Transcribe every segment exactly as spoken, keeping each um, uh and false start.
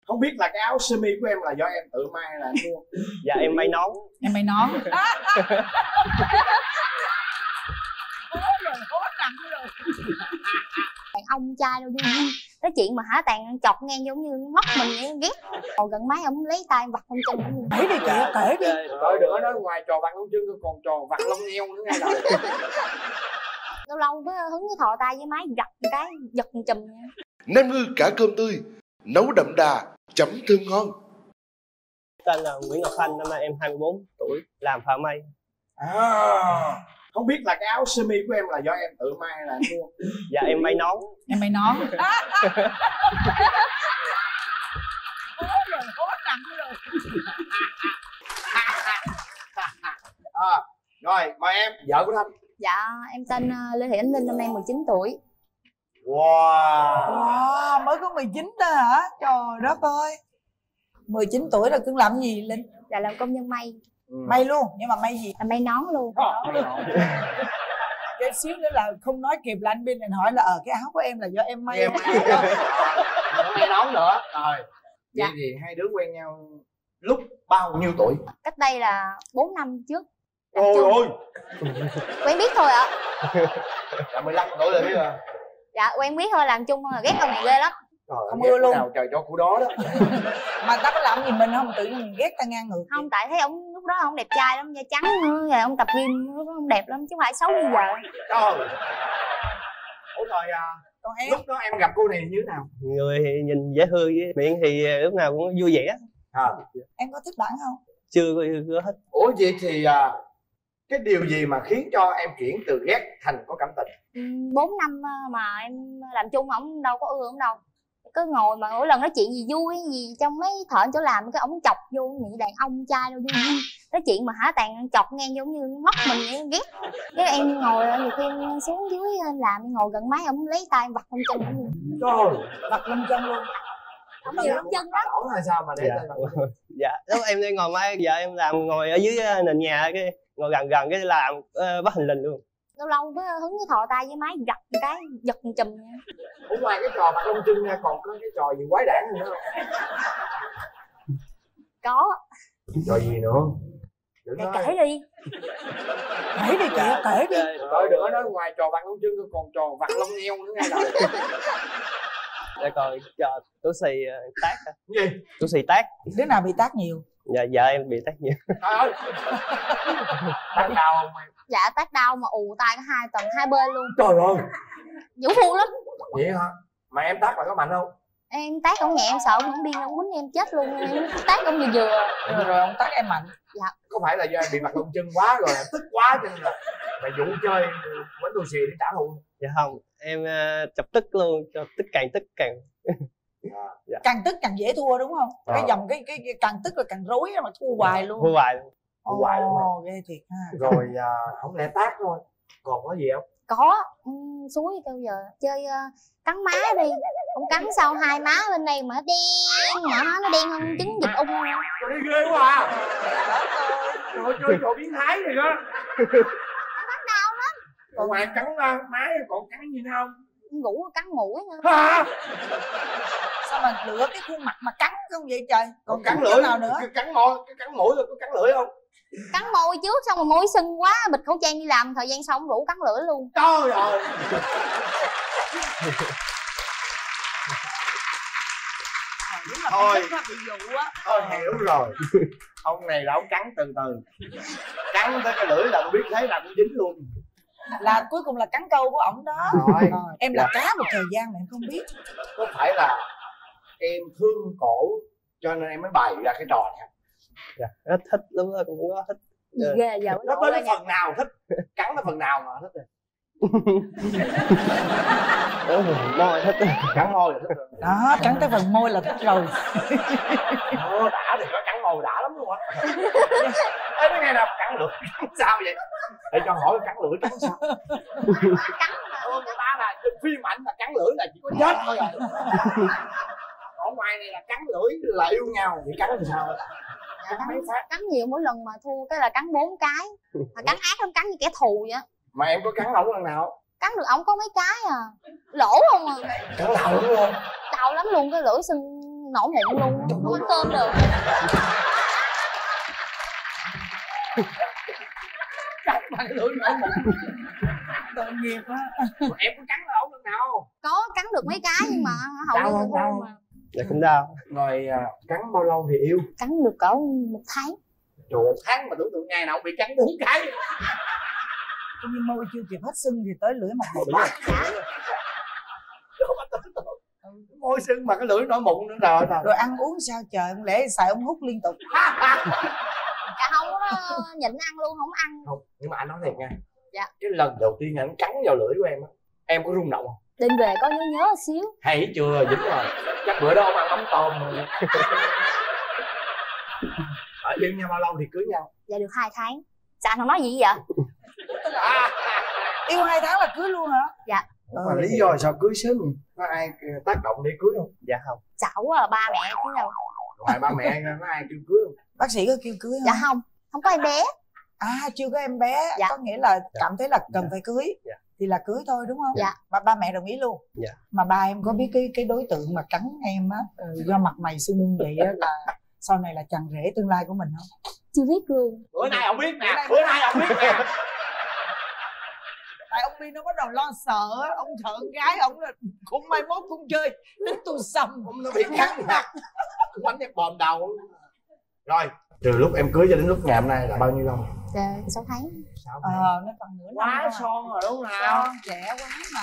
Không biết là cái áo sơ mi của em là do em tự may hay là em mua? Dạ em may nón. Em may nón. Đàn ông trai đâu vui vui. Cái chuyện mà hả tàn chọc ngang giống như móc mình vậy ghét. Còn gần máy ông lấy tay vặt con chân. Kể đi chị, kể đi. Rồi đừng có nói ngoài trò vặt lông chân còn trò vặt lông eo nữa nghe rồi. Lâu lâu cứ hứng cái thò tay với máy giật cái giật chùm. Nem ngư cả cơm tươi, nấu đậm đà, chấm thơm ngon. Tên là Nguyễn Ngọc Thanh, năm nay em hai mươi bốn tuổi, làm thợ may. À, không biết là cái áo sơ mi của em là do em tự may hay là em mua? Dạ em may nón. Em may nón. À, rồi mời em, vợ của Thanh. Dạ em tên Lê Thị Ánh Linh, năm nay mười chín tuổi. Wow. Wow, mới có mười chín thôi hả? Trời đất ơi. mười chín tuổi rồi cưng làm gì Linh? Dạ làm công nhân may. Ừ. May luôn, nhưng mà may gì? Là may nón luôn. Cái xíu nữa là không nói kịp là anh bên này hỏi là ở cái áo của em là do em may. Em may. May nón nữa. Rồi. Dạ. Vậy thì hai đứa quen nhau lúc bao nhiêu tuổi? Cách đây là bốn năm trước. Ôi ôi. Quen biết thôi ạ. Là mười lăm tuổi rồi biết rồi. Dạ quen biết thôi, làm chung thôi, ghét con này ghê lắm. Trời, không ưa luôn. Nào trời cho khu đó đó. Mà ta có làm gì mình không, tự nhiên mình ghét ta ngang ngược. Không, tại thấy ông lúc đó ông đẹp trai lắm, da trắng nữa, rồi ông tập gym lúc đó ông đẹp lắm chứ không phải xấu như giờ. Trời. Ủa rồi à, còn em lúc đó em gặp cô này như thế nào? Người thì nhìn dễ thương, với miệng thì lúc nào cũng vui vẻ. À. Em có thích bạn không? Chưa có thích. Ủa vậy thì à, cái điều gì mà khiến cho em chuyển từ ghét thành có cảm tình? Bốn năm mà em làm chung ổng đâu có ưa ổng đâu, cứ ngồi mà mỗi lần nói chuyện gì vui gì trong mấy thợ chỗ làm cái ổng chọc vô, nghĩ đàn ông trai đâu vui vui. Cái chuyện mà hả tàn chọc ngang giống như móc mình vậy ghét. Cái em ngồi nhiều khi em xuống dưới làm, em ngồi gần máy ổng lấy tay vặt con chân luôn. Trời, vặt lông chân luôn. Ổng nhiều lông chân lắm. Ổng là sao mà để dạ. tay vặt? Dạ, lúc em đi ngồi máy, giờ em làm ngồi ở dưới nền nhà, cái ngồi gần gần cái làm uh, bắt hình lình luôn. Lâu lâu cứ hứng cái thò tay với máy giật cái giật chùm. Ở ngoài cái trò vặt lông chân nha, còn có cái trò gì quái đản nữa không? Có. Trò gì nữa? Kể, kể đi. Kể đi chị, kể đi. Rồi đừng có nói ngoài trò vặt lông chân còn trò vặt lông eo nữa nghe rồi. Để coi cho tú xì tác. Gì? Tú xì tác. Đứa nào bị tác nhiều? Dạ vợ em bị tác nhiều. Trời ơi. Tác đau không em? Dạ tác đau mà ù tay có hai tầng hai bên luôn. Trời ơi. Vũ phu lắm. Vậy hả? Mà em tác là có mạnh không? Em tác ông nhẹ, em sợ ông điên ông quýnh em chết luôn. Em tác ông vừa vừa. Rồi, rồi ông tác em mạnh. Dạ. Có phải là do em bị vặt lông chân quá rồi, tức quá cho nên là mày dụ chơi quánh đồ xì để trả thù? Dạ không, em uh, chọc tức luôn, cho tức càng tức càng. À. Dạ. Càng tức càng dễ thua đúng không? À. Cái dòng cái, cái cái càng tức là càng rối mà thua hoài luôn. Thua hoài luôn. Thua hoài luôn. Ồ, ghê thiệt ha. Rồi à, không lẽ tác thôi, còn có gì không? Có. Um, suối kêu giờ chơi uh, cắn má đi. Ông cắn sau hai má bên đây mà nó đen, mà nó đen hơn trứng vịt ung. Trời đi ghê quá à. Trời ơi, chơi trò biến thái rồi đó. Cắn đau lắm. Còn ngoài cắn uh, má còn cắn gì nữa không? Ngủ cắn mũi nữa. Hả? Sao mà lựa cái khuôn mặt mà cắn không vậy trời? Còn, Còn cắn cắn lưỡi nào nữa? Cái cắn môi, cái cắn mũi rồi có cắn lưỡi không? Cắn môi trước xong rồi môi sưng quá, bịt khẩu trang đi làm, thời gian sau rủ cắn lưỡi luôn. Trời ơi. Thôi, thôi hiểu rồi. Ông này là ông cắn từ từ, cắn tới cái lưỡi là tôi biết thế là cũng dính luôn. Là cuối cùng là cắn câu của ổng đó. Rồi. À, em là cá một thời gian mà em không biết. Có phải là em thương cổ cho nên em mới bày ra cái trò này? Dạ, rất thích, lúc đó cũng có thích. Gì ghê giờ. Nó tới cái phần nào thích? Cắn cái phần nào mà thích rồi? Môi thích. Cắn môi là thích rồi. Đó, cắn tới phần môi là thích rồi. Ờ, đã thì có cắn môi đã lắm luôn á. Ê, nói nghe nè, cắn lưỡi cắn sao vậy? Để cho hỏi cắn lưỡi cắn sao? Cắn Ờ, người ta là trên phim ảnh là cắn lưỡi là chỉ có chết thôi rồi. Ở ngoài này là cắn lưỡi là yêu nhau, thì cắn thì sao? Cắn mấy phát. Cắn nhiều, mỗi lần mà thua cái là cắn bốn cái. Mà cắn ác lắm, cắn như kẻ thù vậy. Mà em có cắn ổng lần nào? Cắn được ổng có mấy cái à, lỗ không à. Cắn đầu đúng không? Đau lắm luôn, cái lưỡi sưng nổi mụn luôn, không ăn cơm được. Cắn bằng lưỡi nổi mụn. Tội nghiệp á. Em có cắn ổng lần nào không? Có cắn được mấy cái nhưng mà hầu Đau như không? thôi Đau mà. Dạ cũng đau. Rồi à, cắn bao lâu thì yêu? Cắn được cỡ một tháng. Trời, một tháng mà tưởng tượng ngày nào cũng bị cắn bốn cái. Nhưng môi chưa kịp hết sưng thì tới lưỡi mặt mụn. Môi sưng mà cái lưỡi nổi mụn nữa rồi. Rồi ăn uống sao trời, không lẽ xài ống hút liên tục? Dạ không có nhịn ăn luôn, không ăn. Không, nhưng mà anh nói thiệt nha. Dạ. Cái lần đầu tiên anh cắn vào lưỡi của em á, em có rung động không? Đêm về có nhớ nhớ xíu. Hay chưa, dính rồi. Chắc bữa đó ông ăn mắm tôm rồi. Ở yêu nhau bao lâu thì cưới nhau? Dạ được hai tháng. Sao anh không nói gì vậy? À, Yêu hai tháng là cưới luôn hả? Dạ. mà lý do sao cưới sớm vậy? Có ai tác động để cưới không? Dạ không. Xảo quá à, ba mẹ chứ đâu. Ngoài ba mẹ có ai kêu cưới không? Bác sĩ có kêu cưới không? Dạ không, không có em bé. À chưa có em bé, Dạ. có nghĩa là cảm thấy là cần phải cưới Dạ. thì là cưới thôi đúng không? Dạ. Ba ba mẹ đồng ý luôn. Dạ. Mà ba em có biết cái cái đối tượng mà cắn em á, ờ, do mặt mày sưng vậy á là sau này là chàng rể tương lai của mình không? Chưa biết luôn. Bữa nay ông biết nè, bữa nay ông biết nè. Tại ông đi nó bắt đầu lo sợ á, ông sợ con gái ông là cũng mai mốt cũng chơi tính tôi xăm. Ông nó bị cắn mặt, bánh cái bòm đầu. Rồi, từ lúc em cưới cho đến lúc ngày hôm nay là bao nhiêu lâu? Dạ sáu tháng. Sáu Ờ, tháng. nó còn nửa năm Quá thôi. son rồi đúng không? Son, trẻ quá mà.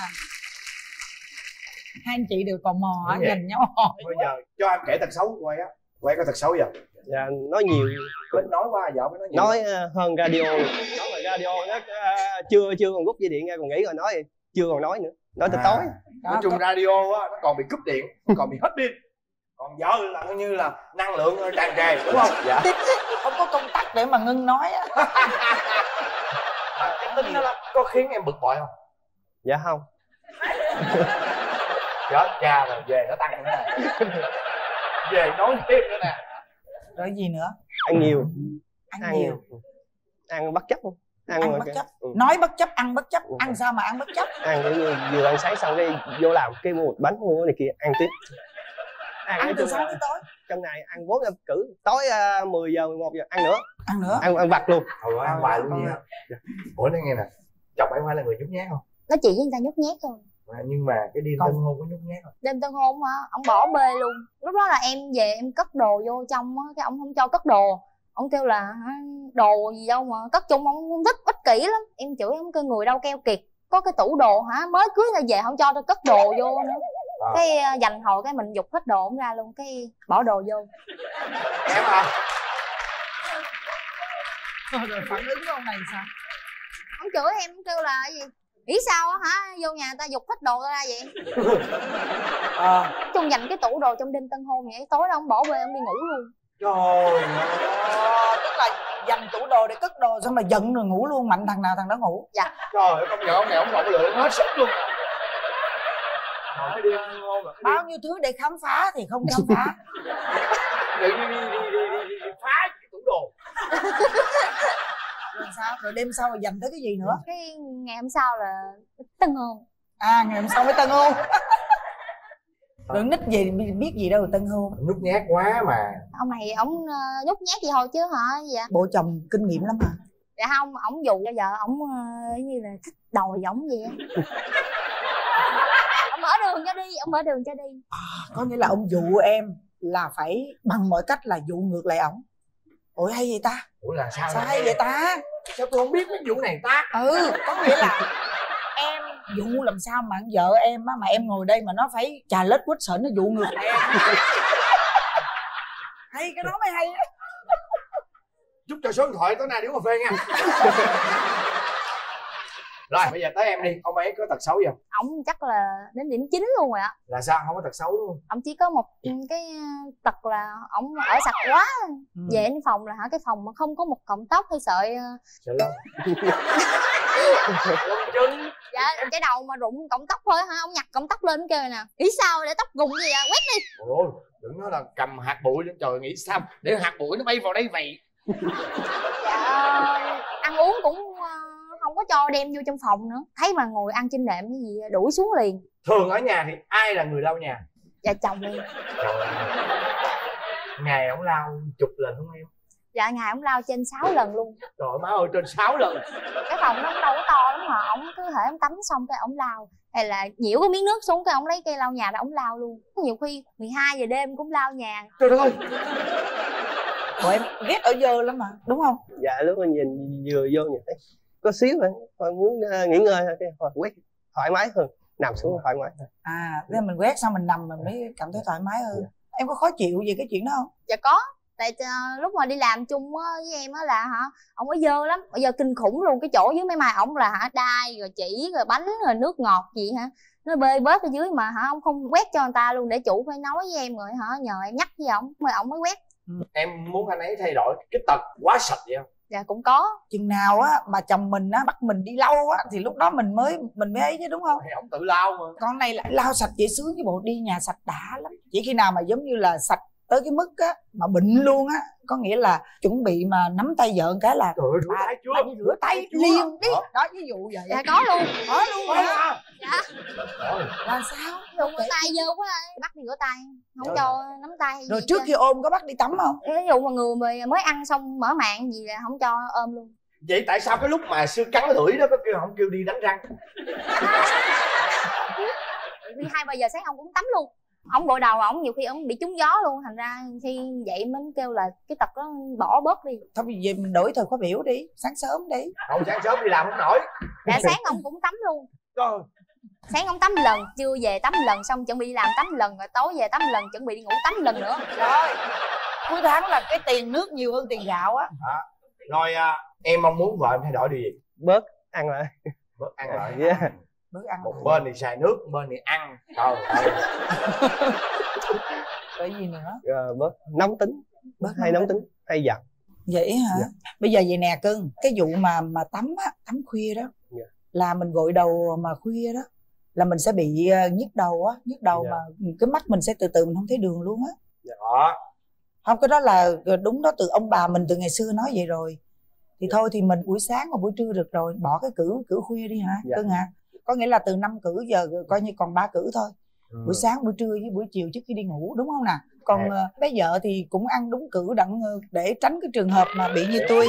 Hai anh chị đều tò mò á, Đúng vậy. nhìn nhau hỏi. Bây giờ cho em kể tật xấu của quay á. Quay có tật xấu giờ. Dạ nói nhiều. Ít nói quá, vợ mới nói nhiều. Nói uh, hơn radio. Nói mà radio nó uh, chưa chưa còn rút dây điện ra còn nghĩ rồi nói chưa còn nói nữa. Nói tới À. tối. Nói chung radio á, nó còn bị cúp điện, còn bị hết pin. Còn vợ là coi như là năng lượng tràn trề, đúng không? Dạ. Không có công tắc để mà ngưng nói á. Mà cái tính đó là có khiến em bực bội không? Dạ không. Chết cha rồi, về nó tăng nữa nè. Về nói thêm nữa nè. Rồi gì nữa? Ăn nhiều. Ăn, Ăn nhiều. Ăn bất chấp không? Ăn, mà bất cái- chấp. Ừ. Nói bất chấp, ăn bất chấp. Ừ. Ăn sao mà ăn bất chấp? Ăn kiểu như vừa ăn sáng xong cái vô làm cái mua một bánh mua này kia ăn tiếp. Ăn, Ăn nói từ chung sáng là tới tối. trong ngày ăn bốn năm cử tối uh, mười giờ mười một giờ ăn nữa. Ăn nữa. Ăn ăn vặt luôn. Thôi ăn hoài luôn nha. Ủa nói nghe nè, chồng em phải là người nhút nhát không? Nói chuyện với người ta nhút nhát thôi. Mà, nhưng mà cái đêm Không. tân hôn có nhút nhát không? Đêm tân hôn hả, ông bỏ bê luôn. Lúc đó là em về em cất đồ vô trong á, cái ông không cho cất đồ. Ông kêu là hả, đồ gì đâu mà cất chung, ông không thích, ích kỷ lắm. Em chửi ông kêu người đâu keo kiệt, có cái tủ đồ hả, mới cưới ra về không cho tôi cất đồ vô nữa. À. Cái à, dành hồi cái mình giục hết đồ ông ra luôn, cái bỏ đồ vô. Em à? Rồi phản ứng của ông này sao? Ông chửi em, ông kêu là cái gì, nghĩ sao á hả, vô nhà ta giục hết đồ ra vậy. Ờ. Chung dành cái tủ đồ trong đêm tân hôn vậy, tối đó ông bỏ bê ông đi ngủ luôn. Trời ơi. Ờ, tức là dành tủ đồ để cất đồ xong là giận rồi ngủ luôn, mạnh thằng nào thằng đó ngủ. Trời ơi, công nhận ông này ông rộng lượng hết sức luôn. Hỏi đi ăn ngon mà. Bao nhiêu thứ để khám phá thì không khám phá. Đi đi đi đi đi đi đi phá cái tủ đồ. Rồi sao? Rồi đêm sau rồi dành tới cái gì nữa? Cái ngày hôm sau là tân hôn. À ngày hôm sau mới tân hôn. Rồi nít gì biết gì đâu tân hôn. Nhút nhát quá mà. Ông này ổng uh, nhút nhát gì thôi chứ hả dạ. Bộ chồng kinh nghiệm lắm hả? Dạ không, ổng dụ cho vợ ổng uh, như là thích đòi ổng vậy á. Ông mở đường cho đi, ông mở đường cho đi. Có nghĩa là ông dụ em là phải bằng mọi cách là dụ ngược lại ổng. Ủa hay vậy ta? Ủa là sao? Sao hay vậy ta? Sao tôi không biết cái vụ này ta? Ừ, có nghĩa là em dụ làm sao mà vợ em á, mà em ngồi đây mà nó phải chà lết quýt sợi nó dụ ngược lại em. Hay cái đó mới hay á. Chút cho số điện thoại tối nay đi uống cà phê nha. Rồi bây giờ tới em đi, ông ấy có tật xấu gì không? Ổng chắc là đến điểm chín luôn rồi ạ. Là sao không có tật xấu luôn? Ổng chỉ có một cái tật là ổng ở sạch quá. Ừ. Về đến phòng là hả, cái phòng mà không có một cọng tóc hay sợi. Sợ lắm. Lông chân. Dạ cái đầu mà rụng cọng tóc thôi hả, ông nhặt cọng tóc lên kêu nè, nghĩ sao để tóc rụng gì vậy, quét đi. Ôi đừng nói là cầm hạt bụi lên, trời nghĩ sao để hạt bụi nó bay vào đây vậy. Dạ ăn uống cũng không có cho đem vô trong phòng nữa, thấy mà ngồi ăn trên nệm cái gì đuổi xuống liền. Thường ở nhà thì ai là người lau nhà? Dạ chồng em. Trời ơi. Ngày ổng lao chục lần không em? Dạ ngày ổng lao trên sáu lần luôn. Trời má ơi, trên sáu lần. Cái phòng nó đâu có to lắm mà ổng cứ thể ổng tắm xong cái ổng lao, hay là nhiễu cái miếng nước xuống cái ổng lấy cây lau nhà ra ổng lao luôn. Nhiều khi mười hai giờ đêm cũng lao nhà. Trời đất ơi. Ủa em ghét ở dơ lắm mà đúng không? Dạ lúc mà nhìn vừa vô nhìn thấy có xíu thôi, thôi muốn uh, nghỉ ngơi thôi, thôi quét thoải mái hơn, nằm xuống thoải mái hơn. À thế mình quét xong mình nằm mình mới cảm thấy thoải mái hơn. Em có khó chịu gì cái chuyện đó không? Dạ có. Tại uh, lúc mà đi làm chung á, với em á là hả, ổng ở dơ lắm, ở dơ kinh khủng luôn. Cái chỗ dưới mấy mai ổng là hả đai rồi chỉ rồi bánh rồi nước ngọt gì hả, nó bê bết ở dưới mà hả ông không quét cho người ta luôn, để chủ phải nói với em rồi hả, nhờ em nhắc với ổng rồi ổng mới quét. Em muốn anh ấy thay đổi cái tật quá sạch vậy không? Dạ cũng có. Chừng nào á mà chồng mình á bắt mình đi lau á thì lúc đó mình mới mình mới ấy chứ đúng không? Thì ổng tự lau mà. Con này là lau sạch dễ sướng, cái bộ đi nhà sạch đã lắm. Chỉ khi nào mà giống như là sạch tới cái mức á mà bệnh luôn á, có nghĩa là chuẩn bị mà nắm tay vợ một cái là trời ơi, rửa à, tay chưa? à, đi rửa tay liền đi. Đó ví dụ vậy. Dạ có luôn. Có luôn hả? Dạ. Là sao? Dùng cái tay vô quá bắt đi rửa tay, không Trời cho nắm tay. Rồi trước khi ôm có bắt đi tắm không? Ví dụ mà người mới mới ăn xong mở màn gì là không cho ôm luôn. Vậy tại sao cái lúc mà sư cắn lưỡi đó có kêu không kêu đi đánh răng? Vì hai ba giờ sáng ông cũng tắm luôn. Ông gội đầu ổng nhiều khi ổng bị trúng gió luôn, thành ra khi vậy mới kêu là cái tật đó bỏ bớt đi. Thôi bây giờ mình đổi thời khóa biểu đi, sáng sớm đi. Không, sáng sớm đi làm không nổi. Dạ sáng ông cũng tắm luôn. Trời. Sáng ông tắm lần, trưa về tắm lần, xong chuẩn bị đi làm tắm lần, rồi tối về tắm lần, chuẩn bị đi ngủ tắm lần nữa. Rồi cuối tháng là cái tiền nước nhiều hơn tiền gạo á. À, rồi à, em mong muốn vợ em thay đổi điều gì? Bớt ăn lại. Bớt ăn lại. Yeah. Bớt ăn. Một bên thì xài nước, một bên thì ăn. Trời ơi. Cái gì nữa? Uh, bớt nóng tính, Bớt hay nóng tính, hay giận. Vậy hả? Dạ. Bây giờ vậy nè cưng, cái vụ mà mà tắm á, tắm khuya đó, dạ. Là mình gội đầu mà khuya đó là mình sẽ bị uh, nhức đầu á, nhức đầu. Dạ. Mà cái mắt mình sẽ từ từ mình không thấy đường luôn á. Dạ. Không, cái đó là đúng đó, từ ông bà mình từ ngày xưa nói vậy rồi. Thì dạ. Thôi thì mình buổi sáng và buổi trưa được rồi, bỏ cái cử cử khuya đi hả? Dạ. Cưng hả? Có nghĩa là từ năm cử giờ coi như còn ba cử thôi. Ừ. Buổi sáng, buổi trưa với buổi chiều trước khi đi ngủ, đúng không nè? Còn à. Bé vợ thì cũng ăn đúng cử đặng để tránh cái trường hợp mà bị như tôi.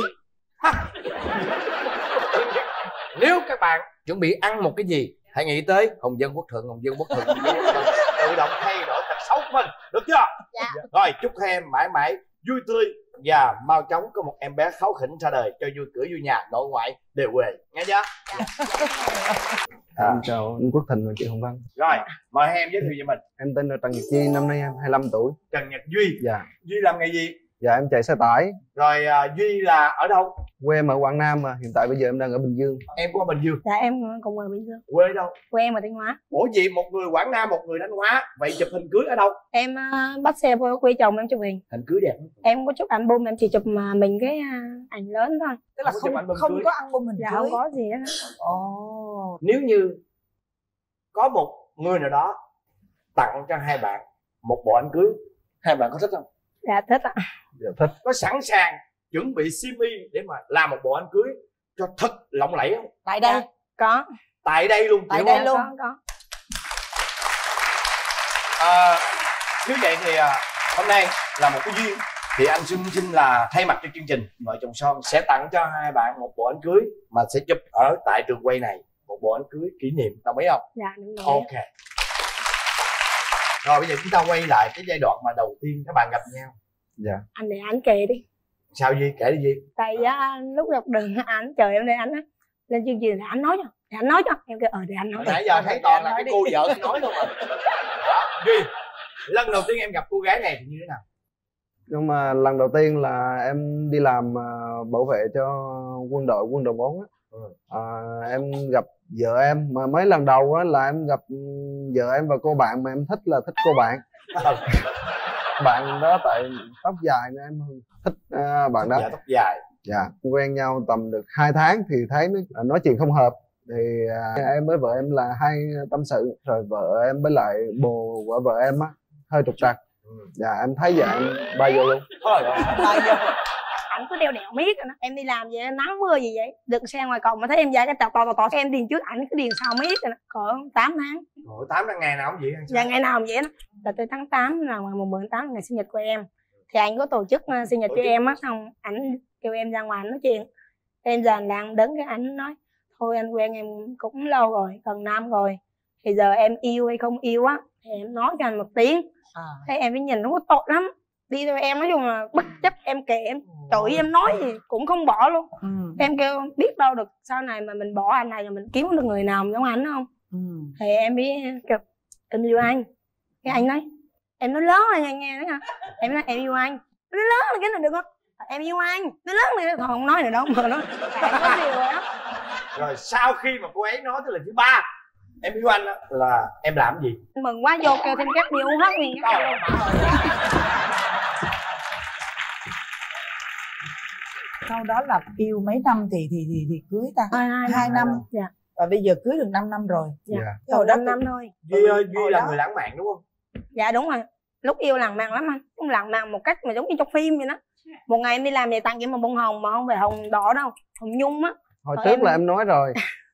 Nếu các bạn chuẩn bị ăn một cái gì, hãy nghĩ tới Hồng Dân Quốc Thượng, Hồng Dân Quốc Thượng, Hồng Dân Quốc Thượng. Tự động thay đổi tật xấu của mình, được chưa? Dạ. Rồi chúc hai em mãi mãi vui tươi và mau chóng có một em bé kháu khỉnh ra đời, cho vui cửa vui nhà, nội ngoại đều quê, nghe chưa? Dạ. À. Em chào anh Quốc Thịnh và chị Hồng Vân. Rồi, mời hai em giới thiệu về mình. Em tên là Trần Nhật Duy, năm nay em hai mươi lăm tuổi. Trần Nhật Duy. Dạ. Duy làm nghề gì? Dạ em chạy xe tải. Rồi uh, Duy là ở đâu? Quê em ở Quảng Nam mà hiện tại bây giờ em đang ở Bình Dương. Em có ở Bình Dương? Dạ em cũng ở Bình Dương. Quê đâu? Quê em ở Thanh Hóa. Ủa gì, một người Quảng Nam, một người Thanh Hóa, vậy chụp hình cưới ở đâu? Em uh, bắt xe vô quê chồng em chụp hình. Hình cưới đẹp không? Em có chụp album, em chỉ chụp mà mình cái uh, ảnh lớn thôi. Tức là không không, không có album hình dạ, cưới. không có gì hết. Ồ. Nếu như có một người nào đó tặng cho hai bạn một bộ ảnh cưới, hai bạn có thích không? Dạ thích ạ. Dạ thích. Có sẵn sàng chuẩn bị sim y để mà làm một bộ ảnh cưới cho thật lộng lẫy không? Tại đây. Có. Tại đây luôn. Tại đây dạ, luôn. Có, có. À, như vậy thì à, hôm nay là một cái duyên, thì anh xin xin là thay mặt cho chương trình Vợ Chồng Son sẽ tặng cho hai bạn một bộ ảnh cưới mà sẽ chụp ở tại trường quay này, một bộ ảnh cưới kỷ niệm, đồng ý không? Dạ đúng rồi. Ok. Rồi bây giờ chúng ta quay lại cái giai đoạn mà đầu tiên các bạn gặp nhau. Dạ. Anh để anh kể đi. Sao Duy, kể đi Duy. Tại á, lúc gặp đường anh chờ em đây, anh á lên chương trình thì anh nói cho, để anh nói cho em kêu ờ để anh nói. Hồi nãy giờ thấy toàn là cái cô vợ nói thôi mà. Đó, Duy, lần đầu tiên em gặp cô gái này thì như thế nào? Nhưng mà lần đầu tiên là em đi làm uh, bảo vệ cho quân đội, quân đội bốn á. Ừ. À, em gặp vợ em mà mấy lần đầu á là em gặp vợ em và cô bạn mà em thích là thích cô bạn. Bạn đó tại tóc dài nên em thích uh, bạn đó. Dạ, tóc dài. Dạ, quen nhau tầm được hai tháng thì thấy nói, nói chuyện không hợp thì uh, em với vợ em là hay tâm sự, rồi vợ em với lại bồ của vợ em á hơi trục trặc. Ừ. Dạ em thấy vậy em bay vô luôn. Thôi rồi. Bay vô. Anh cứ đeo đẻo miết rồi đó. Em đi làm vậy nắng mưa gì vậy, đừng xe ngoài cổng mà thấy em ra cái tò tò tò tò em điền trước, ảnh cứ điền sau miết rồi đó. Cỡ tám tháng. Ủa tám tháng ngày nào cũng vậy hay sao? Dạ ngày nào cũng vậy đó. Là tới tháng tám là ngày mùng mười tháng tám là ngày sinh nhật của em. thì anh có tổ chức uh, sinh nhật cho em á, xong ảnh kêu em ra ngoài nói chuyện. Em dàn đang đứng cái ảnh nói thôi anh quen em cũng lâu rồi, gần năm rồi, thì giờ em yêu hay không yêu á thì em nói cho anh một tiếng. À. Thế em mới nhìn nó có tội lắm, đi theo em nói chung là bất chấp em kệ em chửi em nói gì cũng không bỏ luôn. Ừ. Em kêu biết đâu được sau này mà mình bỏ anh này rồi mình kiếm được người nào giống anh không. Ừ. Thì em mới kêu em yêu anh. Cái anh nói em nói lớn lên nghe nghe đó nha. Em nói em yêu anh. Nói lớn lên cái này được không? Em yêu anh. Nói lớn lên thôi không nói nữa đâu mà nó có điều rồi đó. Rồi sau khi mà cô ấy nói tới lần thứ ba em yêu anh đó, là em làm gì? Mừng quá vô kêu thêm các điều hết nguyên cái sau đó là yêu mấy năm thì thì thì, thì cưới ta? Hai, hai, hai năm. Dạ. Và bây giờ cưới được năm năm rồi. Dạ. Dạ. Hồi năm năm thôi. Duy ơi, Duy là đó. Người lãng mạn đúng không? Dạ đúng rồi. Lúc yêu lãng mạn lắm anh. Cũng lãng mạn một cách mà giống như trong phim vậy đó. Một ngày em đi làm về tặng cho một bông hồng mà không phải hồng đỏ đâu, hồng nhung á. Hồi trước em... là em nói rồi.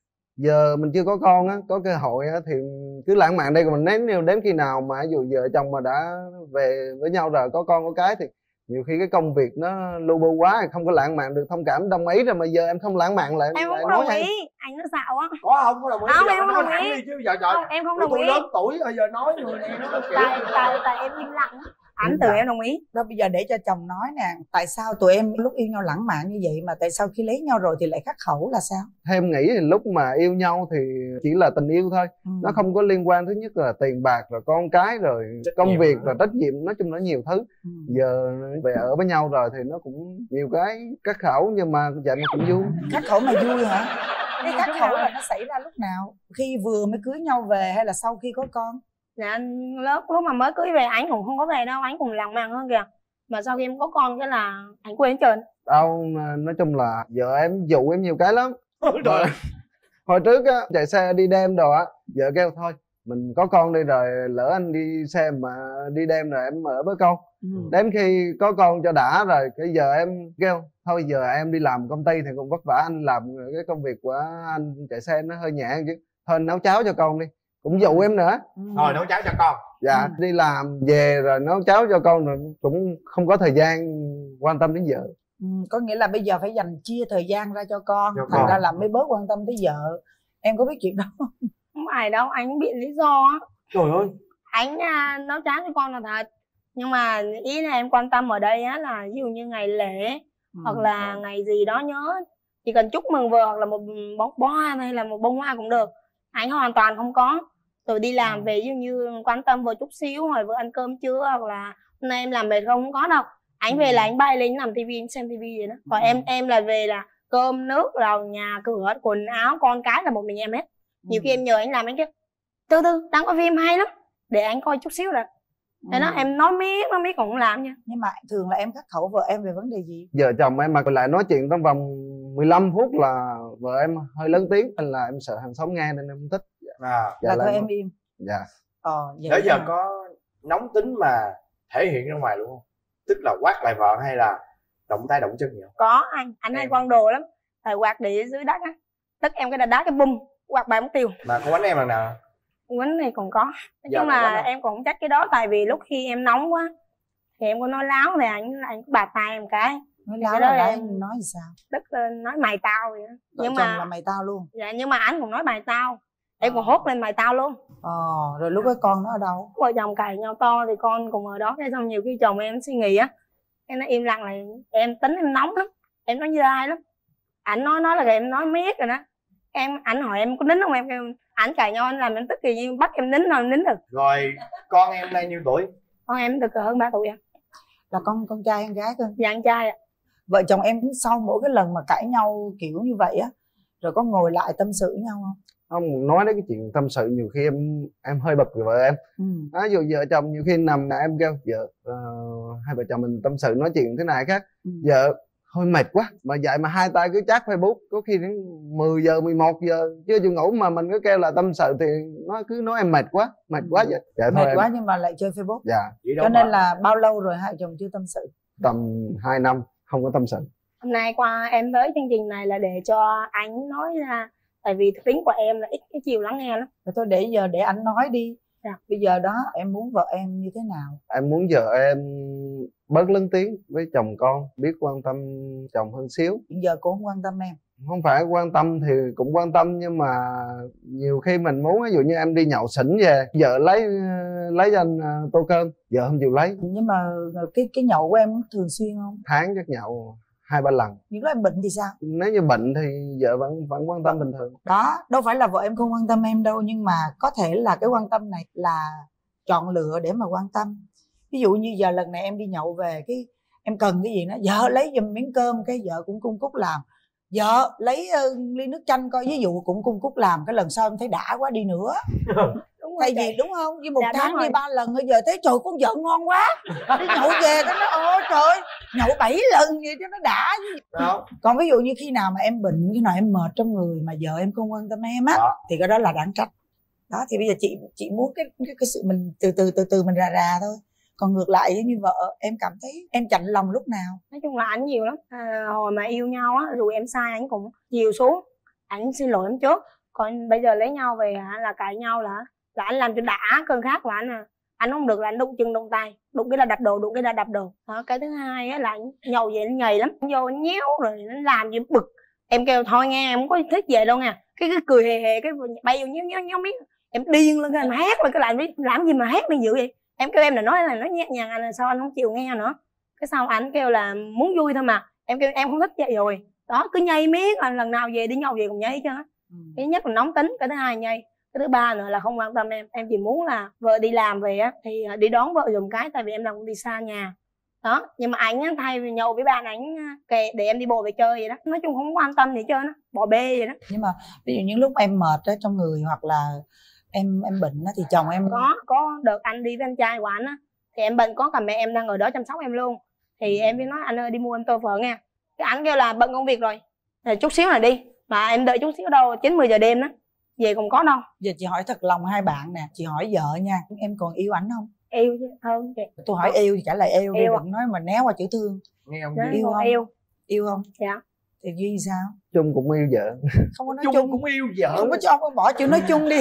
Giờ mình chưa có con á, có cơ hội á thì cứ lãng mạn đây, còn mình đến đến khi nào mà dù vợ chồng mà đã về với nhau rồi, có con có cái thì nhiều khi cái công việc nó lu bu quá, không có lãng mạn được, thông cảm đồng ý rồi mà giờ em không lãng mạn lại em không lại đồng nói ý hay... anh nó xạo á. Có không có đồng ý? Không em không đồng ý. Chứ giờ trời không, em không đồng tôi ý. lớn tuổi rồi giờ nói người này nó kiểu tại tại tại em im lặng á. Anh tự em đồng ý. Đó bây giờ để cho chồng nói nè, tại sao tụi em lúc yêu nhau lãng mạn như vậy mà tại sao khi lấy nhau rồi thì lại khắc khẩu là sao? Theo em nghĩ thì lúc mà yêu nhau thì chỉ là tình yêu thôi. Ừ. Nó không có liên quan, thứ nhất là tiền bạc rồi con cái rồi trách công việc rồi trách nhiệm, nói chung là nhiều thứ. Ừ. Giờ về ở với nhau rồi thì nó cũng nhiều cái khắc khẩu, nhưng mà vậy nó cũng vui. Khắc khẩu mà vui hả? Cái khắc khẩu là nó xảy ra lúc nào? Khi vừa mới cưới nhau về hay là sau khi có con? Dạ lớp lúc mà mới cưới về anh cũng không có về đâu, anh cũng lãng mạn hơn kìa. Mà sau khi em có con cái là anh quên hết trơn. Đâu, nói chung là vợ em dụ em nhiều cái lắm. Rồi. Hồi trước á chạy xe đi đêm đồ á, vợ kêu thôi mình có con đi rồi lỡ anh đi xe mà đi đêm rồi em ở với con. Ừ. Đến khi có con cho đã rồi cái giờ em kêu thôi giờ em đi làm công ty thì cũng vất vả, anh làm cái công việc của anh chạy xe nó hơi nhẹ chứ, thôi nấu cháo cho con đi, cũng dụ em nữa. Ừ. Rồi nấu cháo cho con. Dạ. Ừ. Đi làm về rồi nấu cháo cho con rồi cũng không có thời gian quan tâm đến vợ. Ừ, có nghĩa là bây giờ phải dành chia thời gian ra cho con, cho thành con. ra là mới bớt quan tâm tới vợ. Em có biết chuyện đó không? Không phải đâu, anh bị lý do á. Trời ơi. Anh à, nấu cháo cho con là thật, nhưng mà ý là em quan tâm ở đây á là ví dụ như ngày lễ ừ. hoặc là ngày gì đó nhớ, chỉ cần chúc mừng vợ hoặc là một bó, bó hoa hay là một bông hoa cũng được, anh hoàn toàn không có. Rồi đi làm ừ. về ví dụ như quan tâm vợ chút xíu, hỏi vợ ăn cơm chưa, hoặc là hôm nay em làm mệt không, không có đâu. Anh ừ. về là anh bay lên nằm tivi, anh xem tivi vậy đó. Còn ừ. em em là về là cơm nước lầu nhà cửa quần áo con cái là một mình em hết. Nhiều ừ. khi em nhờ anh làm anh kêu từ từ đang có phim hay lắm để anh coi chút xíu rồi. Thế đó, ừ. em nói miết nói miết còn không làm nha. Nhưng mà thường là em khắc khẩu vợ em về vấn đề gì? Vợ chồng em mà lại nói chuyện trong vòng mười lăm phút là vợ em hơi lớn tiếng, nên là em sợ hàng xóm nghe nên em không thích. À, dạ là thôi em im. Dạ. Ờ, vậy bây giờ mà có nóng tính mà thể hiện ra ngoài luôn không? Tức là quát lại vợ hay là động tay động chân nhiều? Có anh, anh hay quăng đồ lắm. Thời quạt để dưới đất á, tức em cái đá đá cái bum, quạt bài mất tiêu. Mà có quánh em lần nào? Quánh này còn có. Nói chung là em còn không trách cái đó, tại vì lúc khi em nóng quá thì em có nói láo thì anh anh có bà tay em cái. Nói láo là em... em nói gì sao? Tức là nói mày tao vậy đó. Vợ nhưng mà là mày tao luôn. Dạ, nhưng mà anh cũng nói mày tao. Em còn hốt lên mày tao luôn. Ờ, rồi lúc cái con nó ở đâu? Vợ chồng cãi nhau to thì con cùng ở đó. Cái xong nhiều khi chồng em suy nghĩ á, em nó im lặng là em tính em nóng lắm, em nói dai lắm. Ảnh nói nói là em nói miết rồi đó. Em ảnh hỏi em có nín không, em kêu ảnh cãi nhau anh làm em tức thì như bắt em nín rồi em nín được. Rồi con em nay nhiêu tuổi? Con em được hơn ba tuổi ạ. Là con con trai hay gái cơ? Dạ con trai ạ. Vợ chồng em sau mỗi cái lần mà cãi nhau kiểu như vậy á, rồi có ngồi lại tâm sự với nhau không? Không, nói đến cái chuyện tâm sự nhiều khi em em hơi bực với vợ em. Ừ. Đó, dù vợ chồng nhiều khi nằm là em kêu vợ uh, hai vợ chồng mình tâm sự nói chuyện thế này khác. Ừ. Vợ thôi mệt quá, mà vậy mà hai tay cứ chat Facebook, có khi đến mười giờ mười một giờ chưa chịu ngủ mà mình cứ kêu là tâm sự thì nó cứ nói em mệt quá, mệt quá vậy. Dạ, mệt thôi quá em... nhưng mà lại chơi Facebook. Dạ. Cho nên là bao lâu rồi hai chồng chưa tâm sự? Tầm hai năm không có tâm sự. Hôm nay qua em tới chương trình này là để cho anh nói ra, tại vì tính của em là ít cái chiều lắng nghe lắm. Rồi thôi để giờ để anh nói đi. Dạ. Bây giờ đó em muốn vợ em như thế nào? Em muốn vợ em bớt lớn tiếng với chồng con, biết quan tâm chồng hơn xíu. Hiện giờ cô không quan tâm em? Không phải quan tâm thì cũng quan tâm, nhưng mà nhiều khi mình muốn, ví dụ như em đi nhậu xỉn về, vợ lấy lấy cho anh tô cơm, vợ không chịu lấy. Nhưng mà cái cái nhậu của em thường xuyên không? Tháng chắc nhậu hai ba lần. Những lúc em bệnh thì sao? Nếu như bệnh thì vợ vẫn vẫn quan tâm bình thường. Đó, đâu phải là vợ em không quan tâm em đâu, nhưng mà có thể là cái quan tâm này là chọn lựa để mà quan tâm. Ví dụ như giờ lần này em đi nhậu về, cái em cần cái gì đó, vợ lấy giùm miếng cơm, cái vợ cũng cung cúc làm. Vợ lấy uh, ly nước chanh coi, ví dụ cũng cung cúc làm. Cái lần sau em thấy đã quá đi nữa. Đúng tại vì đúng không, với một dạ, tháng đi ba lần, bây giờ thấy trời con vợ ngon quá, đi nhậu về cái nó ôi trời, nhậu bảy lần vậy cho nó đã chứ. Đó. Còn ví dụ như khi nào mà em bệnh, khi nào em mệt trong người mà vợ em không quan tâm em á, thì cái đó là đáng trách. Đó thì bây giờ chị chị muốn cái cái, cái sự mình từ từ từ từ mình rà rà thôi. Còn ngược lại như vợ em cảm thấy em chạnh lòng lúc nào? Nói chung là ảnh nhiều lắm. À, hồi mà yêu nhau á, rồi em sai ảnh cũng chiều xuống, ảnh xin lỗi em trước. Còn bây giờ lấy nhau về hả, là cãi nhau là là anh làm cho đã cơn khát của anh à. Anh không được là anh đụng chân đụng tay, đụng cái là đập đồ, đụng cái là đập đồ. Đó, cái thứ hai á là anh nhậu về anh nhầy lắm, anh vô anh nhéo rồi nó làm gì bực. Em kêu thôi nghe, em không có thích về đâu nha. Cái cái cười hề hề, cái bay vô nhéo nhéo nhéo miếng, em điên lên, cái anh hét lên, cái làm làm gì mà hét lên dữ vậy. Em kêu em là nói là nói nhẹ nhàng, anh là sao anh không chịu nghe nữa. Cái sau anh kêu là muốn vui thôi mà. Em kêu em không thích vậy rồi. Đó, cứ nhây miết, anh lần nào về đi nhậu về cùng nhây chứ. Ừ. Cái nhất là nóng tính, cái thứ hai nhây. Cái thứ ba nữa là không quan tâm em. Em chỉ muốn là vợ đi làm về á thì đi đón vợ giùm cái, tại vì em làm cũng đi xa nhà. Đó, nhưng mà anh á, thay vì nhậu với bạn anh kệ để em đi bộ về chơi vậy đó. Nói chung không quan tâm gì trơn á, bỏ bê vậy đó. Nhưng mà ví dụ những lúc em mệt á trong người, hoặc là em em bệnh á thì chồng em có có đợt anh đi với anh trai của anh á, thì em bệnh có cả mẹ em đang ở đó chăm sóc em luôn. Thì em mới nói anh ơi đi mua em tô phở nha. Cái anh kêu là bận công việc rồi, thì chút xíu là đi. Mà em đợi chút xíu đâu, chín mười giờ đêm đó về cũng có đâu. Giờ chị hỏi thật lòng hai bạn nè, chị hỏi vợ nha, em còn yêu ảnh không? Yêu chứ, hơn chị. Tôi hỏi yêu thì trả lời yêu, yêu. Đừng nói mà néo qua chữ thương. Nghe không? Đó, yêu không? Yêu. Yêu không? Dạ. Thì Duy sao? Chung cũng yêu vợ. Không có nói chung, chung cũng yêu vợ. Không có cho không bỏ chữ nói chung đi.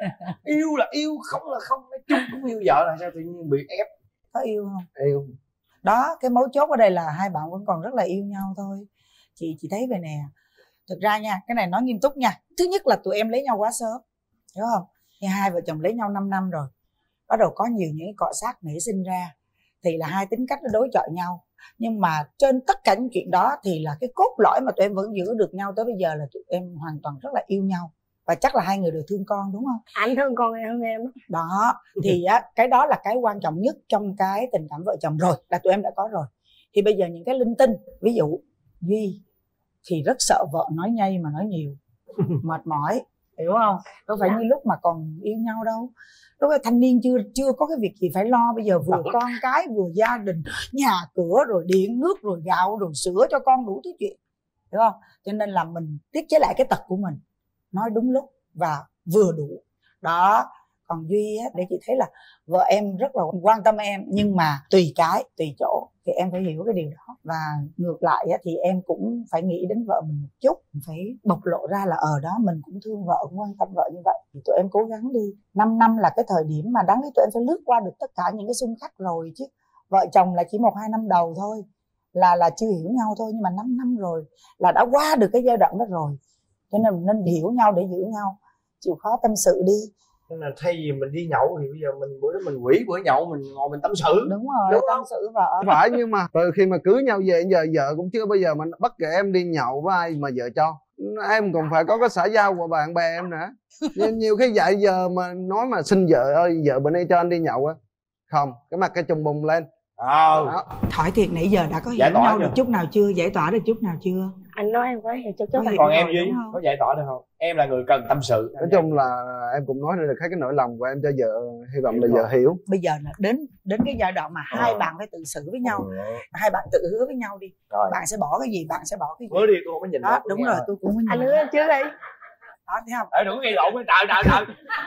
Yêu là yêu, không là không, nói chung cũng yêu vợ là sao tự nhiên bị ép. Có yêu không? Yêu. Đó, cái mấu chốt ở đây là hai bạn vẫn còn rất là yêu nhau thôi. Chị chị thấy về nè, thực ra nha, cái này nói nghiêm túc nha. Thứ nhất là tụi em lấy nhau quá sớm, hiểu không? Thì hai vợ chồng lấy nhau năm năm rồi, bắt đầu có nhiều những cái cọ sát nảy sinh ra, thì là hai tính cách nó đối chọi nhau. Nhưng mà trên tất cả những chuyện đó thì là cái cốt lõi mà tụi em vẫn giữ được nhau tới bây giờ là tụi em hoàn toàn rất là yêu nhau. Và chắc là hai người đều thương con đúng không? Anh thương con em hơn em. Đó, thì á, cái đó là cái quan trọng nhất trong cái tình cảm vợ chồng rồi, là tụi em đã có rồi. Thì bây giờ những cái linh tinh, ví dụ Duy thì rất sợ vợ nói nhây mà nói nhiều, mệt mỏi, hiểu không? Đâu phải như lúc mà còn yêu nhau đâu. Lúc ấy thanh niên chưa chưa có cái việc gì phải lo, bây giờ vừa con cái vừa gia đình, nhà cửa rồi điện nước rồi gạo rồi sữa cho con, đủ thứ chuyện, hiểu không? Cho nên là mình tiết chế lại cái tật của mình, nói đúng lúc và vừa đủ. Đó, còn Duy á, để chị thấy là vợ em rất là quan tâm em, nhưng mà tùy cái, tùy chỗ, thì em phải hiểu cái điều đó. Và ngược lại á, thì em cũng phải nghĩ đến vợ mình một chút, phải bộc lộ ra là ở đó mình cũng thương vợ, cũng quan tâm vợ như vậy. Thì tụi em cố gắng đi. Năm năm là cái thời điểm mà đáng lý tụi em phải lướt qua được tất cả những cái xung khắc rồi chứ. Vợ chồng là chỉ một hai năm đầu thôi là là chưa hiểu nhau thôi, nhưng mà năm năm rồi là đã qua được cái giai đoạn đó rồi. Cho nên mình nên hiểu nhau để giữ nhau, chịu khó tâm sự đi. Nên là thay vì mình đi nhậu thì bây giờ mình bữa đó mình hủy bữa nhậu, mình ngồi mình tâm sự. Đúng rồi, đúng tâm sự vợ. Không phải, nhưng mà từ khi mà cưới nhau về giờ vợ cũng chưa bao giờ mình bất kể em đi nhậu với ai mà vợ cho. Em còn phải có cái xã giao của bạn bè em nữa. Nhưng nhiều khi dạy giờ mà nói mà xin vợ ơi vợ bữa nay cho anh đi nhậu á, không, cái mặt cái trùng bùng lên. Ờ. Hỏi thiệt nãy giờ đã có hiểu giải tỏa nhau được được chút nào chưa? Giải tỏa được chút nào chưa? Anh nói em có hiểu chút chút. Còn em Duy có giải tỏa được không? Em là người cần tâm sự. Nói chung là em cũng nói được hết cái nỗi lòng của em cho vợ, hy vọng là vợ hiểu. Bây giờ là đến đến cái giai đoạn mà ờ. hai bạn phải tự xử với nhau, ừ. hai bạn tự hứa với nhau đi. Rồi. Bạn sẽ bỏ cái gì, bạn sẽ bỏ cái gì. Hứa đi, tôi không có nhìn. Đó, đúng rồi, tôi cũng không anh hứa em trước đi. Đó, thấy không? Ờ, đừng có gây lộn, trời trời trời.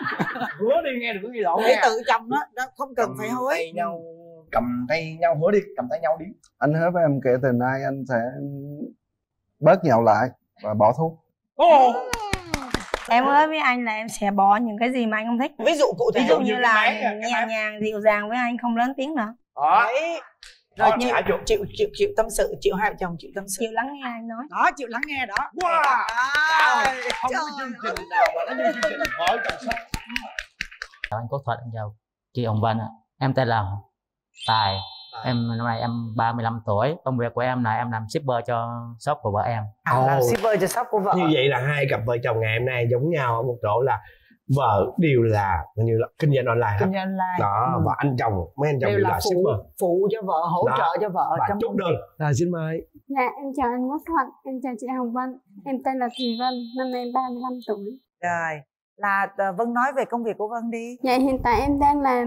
Hứa đi nghe, đừng có gây lộn. Để tự chồng đó, đó không cần cầm phải hối. Tay nhau, cầm tay nhau hứa đi, cầm tay nhau đi. Anh hứa với em kể từ nay anh sẽ bớt nhậu lại và bỏ thuốc. Ồ, Em hứa với anh là em sẽ bỏ những cái gì mà anh không thích. Ví dụ cụ thể. Ví dụ như cái là máy, cái nhẹ máy. nhàng, dịu dàng với anh, không lớn tiếng nữa. Đó. Đấy. Rồi Đó, chịu, trả chụp. chịu chịu chịu tâm sự, chịu hai vợ chồng chịu tâm sự. Chịu lắng nghe anh nói. Đó, chịu lắng nghe đó. Wow. Đó. Đã rồi. Không có chương trình nào mà nó như chương trình vợ chồng son. Anh Quốc Thuận, anh chào chị Hồng Vân ạ. Em tên là Tài. Em năm nay em ba mươi lăm tuổi. Công việc của em là em làm shipper cho shop của vợ em. À, làm Ồ. shipper cho shop của vợ. Như vậy là hai cặp vợ chồng ngày hôm nay giống nhau ở một chỗ là vợ đều là như là kinh doanh online hết. Kinh doanh online. Đó, Ừ. và anh chồng, mấy anh chồng Đều đều là là phụ, shipper. phụ cho vợ, hỗ Đó. trợ cho vợ Và trong chốt công đơn. việc. Rồi xin mời. Dạ, em chào anh Quốc Thuận, em chào chị Hồng Vân. Em tên là Thùy Vân, năm nay em ba mươi lăm tuổi. Rồi, là à, Vân nói về công việc của Vân đi. Dạ, hiện tại em đang làm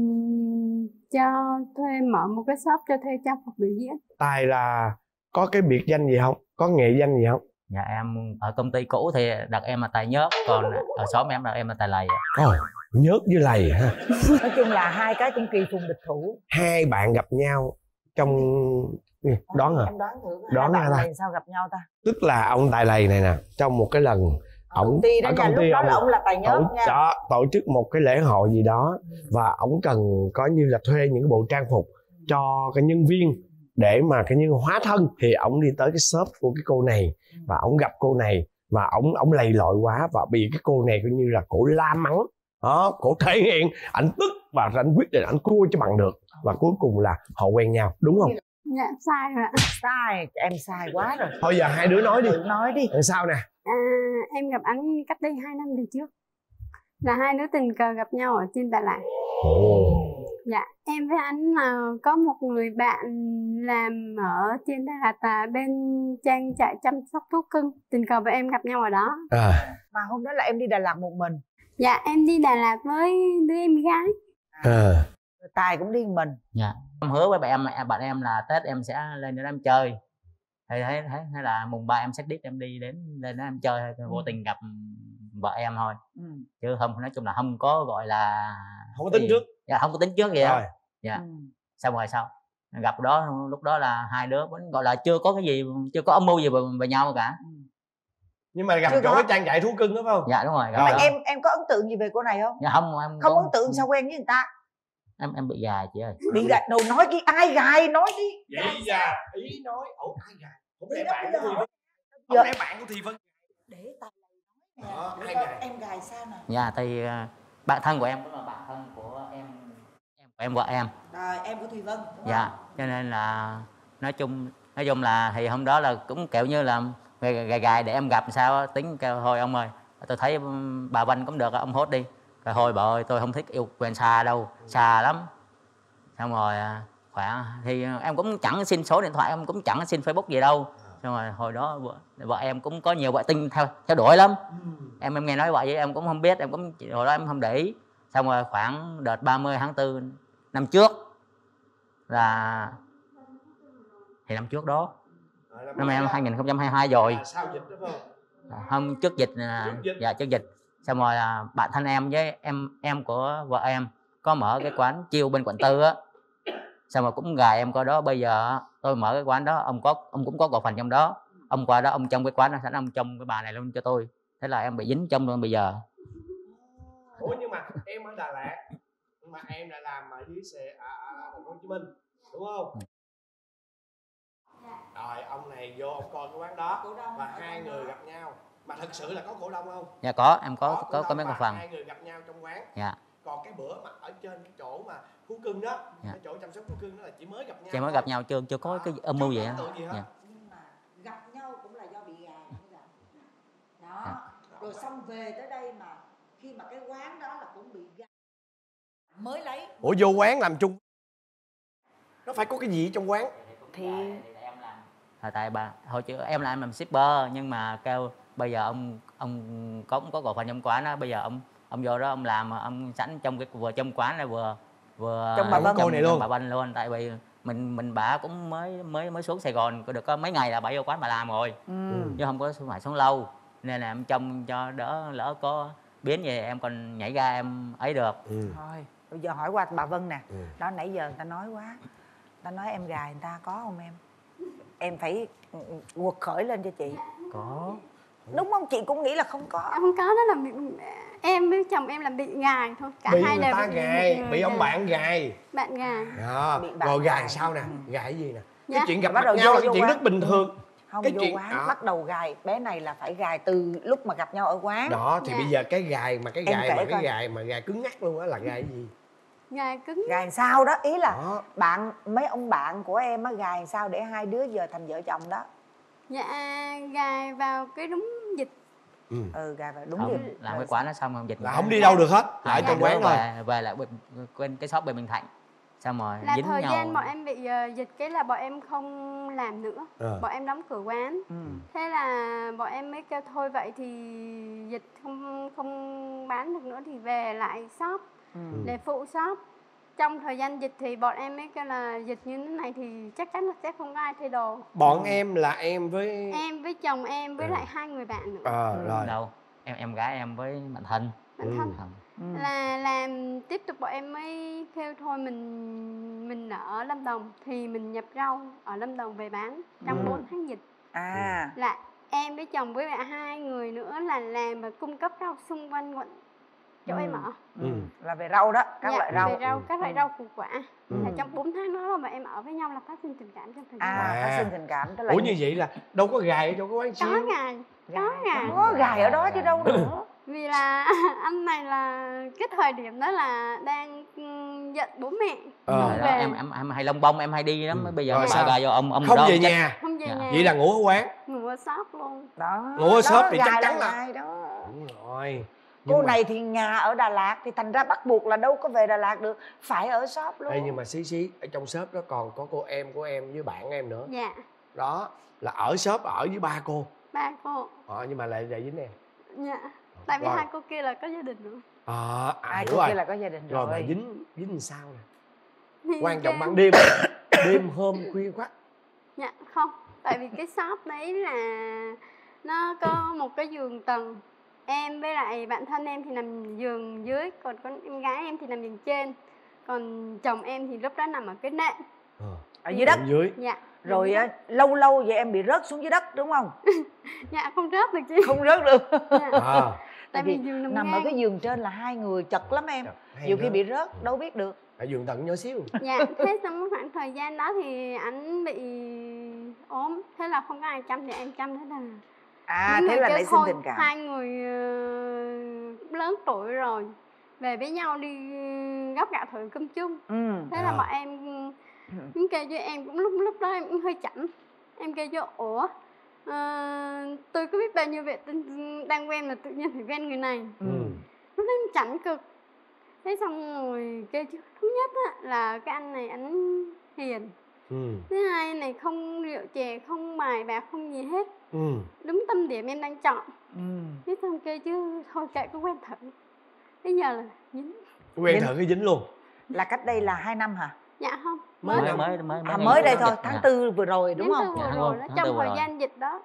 cho thuê, mở một cái shop cho thuê trang phục biểu diễn. Tài là có cái biệt danh gì không? Có nghệ danh gì không? Dạ em ở công ty cũ thì đặt em là Tài Nhớt, còn ở xóm em đặt em là Tài Lầy ạ. Ồ, nhớt với lầy ha. Nói chung là hai cái cũng kỳ phùng địch thủ. Hai bạn gặp nhau trong đoán hả? Em đoán thử Đoán hai ra bạn ta. này sao gặp nhau ta? Tức là ông Tài Lầy này nè, trong một cái lần Ở ổng công ty đó ở nha, công lúc ty đó ông là ông là Tài Nhớt tổ, nha. đó, tổ chức một cái lễ hội gì đó và ổng cần có như là thuê những cái bộ trang phục cho cái nhân viên để mà cái như hóa thân, thì ổng đi tới cái shop của cái cô này và ổng gặp cô này và ổng ổng lầy lội quá và bị cái cô này coi như là cổ la mắng đó, cổ thể hiện, ảnh tức và ảnh quyết định ảnh cua cho bằng được và cuối cùng là họ quen nhau, đúng không? Dạ, sai rồi ạ. Sai, em sai quá rồi. Thôi giờ hai đứa nói đi. Tự nói đi. Làm sao nè? À, em gặp anh cách đây hai năm về trước. Là hai đứa tình cờ gặp nhau ở trên Đà Lạt. Ồ. Dạ, em với anh là có một người bạn làm ở trên Đà Lạt là bên trang trại chăm sóc thú cưng. Tình cờ với em gặp nhau ở đó. À. Mà hôm đó là em đi Đà Lạt một mình. Dạ, em đi Đà Lạt với đứa em gái. À. Tài cũng đi một mình. Dạ. Em hứa với bạn em bạn em là Tết em sẽ lên để em chơi. Thì thấy thấy hay là mùng ba em xách đít em đi đến lên đó em chơi thôi, vô tình gặp vợ em thôi. Ừ. Chứ không, nói chung là không có gọi là Không có tính trước. Dạ không có tính trước gì Rồi. đâu. Dạ. Ừ. Xong rồi sao? Gặp đó lúc đó là hai đứa vẫn gọi là chưa có cái gì, chưa có âm mưu gì về, về nhau cả. Nhưng mà gặp Chưa chỗ có. cái trang trại thú cưng đó phải không? Dạ đúng rồi. Gặp Rồi. đó. Em em có ấn tượng gì về cô này không? Dạ không, em Không có- ấn tượng sao quen với người ta? em em bị gài chị ơi. Bị gài đồ nói cái ai gài nói đi. Vậy giờ ý nói ủa ai gài? Không Đi lẽ đó, bạn bây của giờ Thi hỏi. Vân? Không lẽ bạn của Thi Vân? Để Tài nói Đó, nè. ai Để gài? em gài sao nè? Dạ thì uh, bạn thân của em cũng là bạn thân của em em của em vợ em. Rồi em của Thùy Vân đúng không? Dạ, cho nên là nói chung nói chung là thì hôm đó là cũng kiểu như là gài gài, gài để em gặp sao á, tính kêu thôi ông ơi, tôi thấy bà Vân cũng được, ông hốt đi. Rồi thôi bà ơi, tôi không thích yêu quen xa đâu, xa lắm. Xong rồi à, khoảng thì em cũng chẳng xin số điện thoại, em cũng chẳng xin Facebook gì đâu. Xong rồi hồi đó vợ, vợ em cũng có nhiều vệ tinh theo theo đuổi lắm. Em em nghe nói vậy em cũng không biết, em cũng hồi đó em không để ý. Xong rồi khoảng đợt ba mươi tháng tư năm trước là thì năm trước đó, năm em hai nghìn không trăm hai mươi hai rồi. Sao dịch đó không? Không, trước dịch, Trước dịch. dạ trước dịch. Xong rồi là bạn thân em với em em của vợ em có mở cái quán chiêu bên quận tư á. Xong rồi cũng gài em coi đó, bây giờ tôi mở cái quán đó, ông có ông cũng có cổ phần trong đó. Ông qua đó ông trong cái quán đó, sẵn ông trong cái bà này luôn cho tôi. Thế là em bị dính trong luôn bây giờ. Ủa nhưng mà em ở Đà Lạt nhưng mà em lại làm ở dưới xe à, ở thành phố Hồ Chí Minh đúng không? Rồi ông này vô ông coi cái quán đó và hai người gặp nhau, mà thật sự là có cổ đông không? Dạ có, em có cổ có có đông mấy cổ và phần. hai người gặp nhau trong quán. Dạ. Còn cái bữa mà ở trên cái chỗ mà thú cưng đó, Dạ. cái chỗ chăm sóc thú cưng đó là chỉ mới gặp nhau. Chị mới gặp nhau chưa chưa có cái âm mưu gì á. Tượng gì hết. Dạ. Nhưng mà gặp nhau cũng là do bị gài mới gặp. Đó. Dạ. Rồi xong về tới đây mà khi mà cái quán đó là cũng bị gài. Mới lấy. Ủa vô quán làm chung nó phải có cái gì trong quán? Thì Tại tại bà hồi trước em là em làm shipper, nhưng mà kêu bây giờ ông ông có cũng có cổ phần trong quán đó, bây giờ ông ông vô đó ông làm mà ông sẵn trong cái vừa trong quán này vừa vừa Trong bà Vân. trong, Cô này luôn. trong bà Vân luôn, tại vì mình mình bà cũng mới mới mới xuống Sài Gòn được có mấy ngày là bà vô quán bà làm rồi. ừ. Chứ không có phải xuống lâu, nên là em trông cho đỡ lỡ có biến gì em còn nhảy ra em ấy được. Ừ. Thôi, bây giờ hỏi qua bà Vân nè. Ừ. Đó nãy giờ người ta nói quá. Người ta nói em gài người ta có không em? Em phải quật khởi lên cho chị. Có. đúng không? Chị cũng nghĩ là không có. Không có, đó là bị, em với chồng em là bị gài thôi, cả bị hai người đều ta bị gài, người bị ông gài. bạn gài. Bạn gài. Đó. Bị bạn Rồi gài gài. sao nè? Ừ. Gài cái gì nè? Dạ. Cái chuyện gặp Bắt mặt đầu nhau vô- là cái vô chuyện quán. rất bình thường. Không, Cái vô chuyện quán đó. bắt đầu gài. Bé này là phải gài từ lúc mà gặp nhau ở quán. Đó thì Dạ. bây giờ cái gài mà cái Em gài kể mà cái coi. gài mà gài cứng nhắc luôn á là gài cái gì? Gài cứng. Gài sao đó, ý là Đó. bạn mấy ông bạn của em á gài sao để hai đứa giờ thành vợ chồng đó? Dạ, gài vào cái đúng dịch. Ừ. Ừ, gài vào đúng Không, gì? làm cái quán đó xong không dịch Là nữa. không đi đâu được hết, Hai lại hai trong đứa quán thôi. về, về lại bên- quên cái shop bên Bình Thạnh. Xong rồi Là dính thời nhau. gian bọn em bị uh, dịch cái là bọn em không làm nữa. Ờ. Bọn em đóng cửa quán. Ừ. Thế là bọn em mới kêu thôi vậy thì dịch không không bán được nữa thì về lại shop Ừ. để phụ shop. Trong thời gian dịch thì bọn em mới kêu là dịch như thế này thì chắc chắn là sẽ không có ai thay đồ. Bọn em là em với Em với chồng em với Ừ. lại hai người bạn nữa. Ờ rồi. Đâu, em em gái em với bạn thân. Bạn Ừ. thân. Không. Ừ. Là làm tiếp tục bọn em mới kêu thôi mình mình ở Lâm Đồng thì mình nhập rau ở Lâm Đồng về bán trong Ừ. bốn tháng dịch. À. Là em với chồng với lại hai người nữa là làm và cung cấp rau xung quanh quận chỗ Ừ. em ở. Ừ. Là về rau đó, các Dạ, loại rau. về rau, Ừ. các loại Ừ. rau củ quả. Ừ. Là trong bốn tháng đó là bọn em ở với nhau là phát sinh tình cảm trong thời gian À, À. phát sinh tình cảm tức là Ủa như vậy là đâu có gài ở chỗ cái quán có xíu. ngày có ngày có gài ở đó chứ đâu nữa. vì là anh này là cái thời điểm đó là đang ừm, giận bố mẹ. Ờ. Hồi đó Về. em em em hay lông bông, em hay đi lắm. Ừ. Bây giờ Rồi mà sao? gài vô ông ông Không đó về ông chết. nhà. Không về Dạ. nhà. Vậy là ngủ ở quán. ngủ ở shop luôn. Đó. Ngủ ở shop đó, thì gài chắc chắn là- gài đó. Đúng rồi. Nhưng Cô mà- này thì nhà ở Đà Lạt thì thành ra bắt buộc là đâu có về Đà Lạt được, phải ở shop luôn. Ê, nhưng mà xí xí ở trong shop đó còn có cô em của em với bạn em nữa. Dạ. Đó là ở shop ở với ba cô. Ba cô. Ờ, nhưng mà lại lại với em. Dạ. Tại vì Rồi. hai cô kia là có gia đình nữa. Ờ, à, Ai hiểu cô rồi. kia là có gia đình Rồi rồi. mà dính dính làm sao nè? Thì Quan trọng cái- ban đêm. Đêm hôm khuya khoắt. Dạ không, tại vì cái shop đấy là nó có một cái giường tầng. Em với lại bạn thân em thì nằm giường dưới, còn con em gái em thì nằm giường trên. Còn chồng em thì lúc đó nằm ở cái nệm. Ờ. Ở dưới đất. Ở dưới. Dạ. Rồi á, lâu lâu vậy em bị rớt xuống dưới đất đúng không? Dạ không rớt được chứ. Không rớt được. Dạ. À. Tại vì giường nằm nằm ở ngang. cái giường trên là hai người chật lắm em. Hay Nhiều khi đó. bị rớt đâu biết được. Ở giường tận nhỏ xíu. Dạ, thế trong cái khoảng thời gian đó thì anh bị ốm. Thế là không có ai chăm thì em chăm thế là. À Những thế người là kêu nảy sinh thôi, tình cảm. hai người uh, cũng lớn tuổi rồi, về với nhau đi gấp gạo thử cơm chung. Ừ. Thế là À. bọn em những kêu cho em cũng lúc lúc đó em cũng hơi chậm. Em kêu cho ủa ờ, tôi có biết bao nhiêu vệ tinh đang quen mà tự nhiên phải quen người này. Ừ. Lúc đó em chảnh cực. Thế xong rồi kêu chứ thứ nhất á, là cái anh này anh hiền. Ừ. Thứ hai này không rượu chè, không bài bạc, không gì hết. Ừ. Đúng tâm điểm em đang chọn. Ừ. Thế xong kêu chứ thôi kệ cứ quen thử. Bây giờ là dính. Quen Dính. thử cái dính luôn. Là cách đây là hai năm hả? Dạ không. Mới Mới năm. mới mới À ngay mới trước đây đó thôi, dịch. tháng Dạ. tư vừa rồi đúng Tháng không? tư vừa Dạ, rồi tháng đó, tư trong vừa thời rồi. gian dịch đó.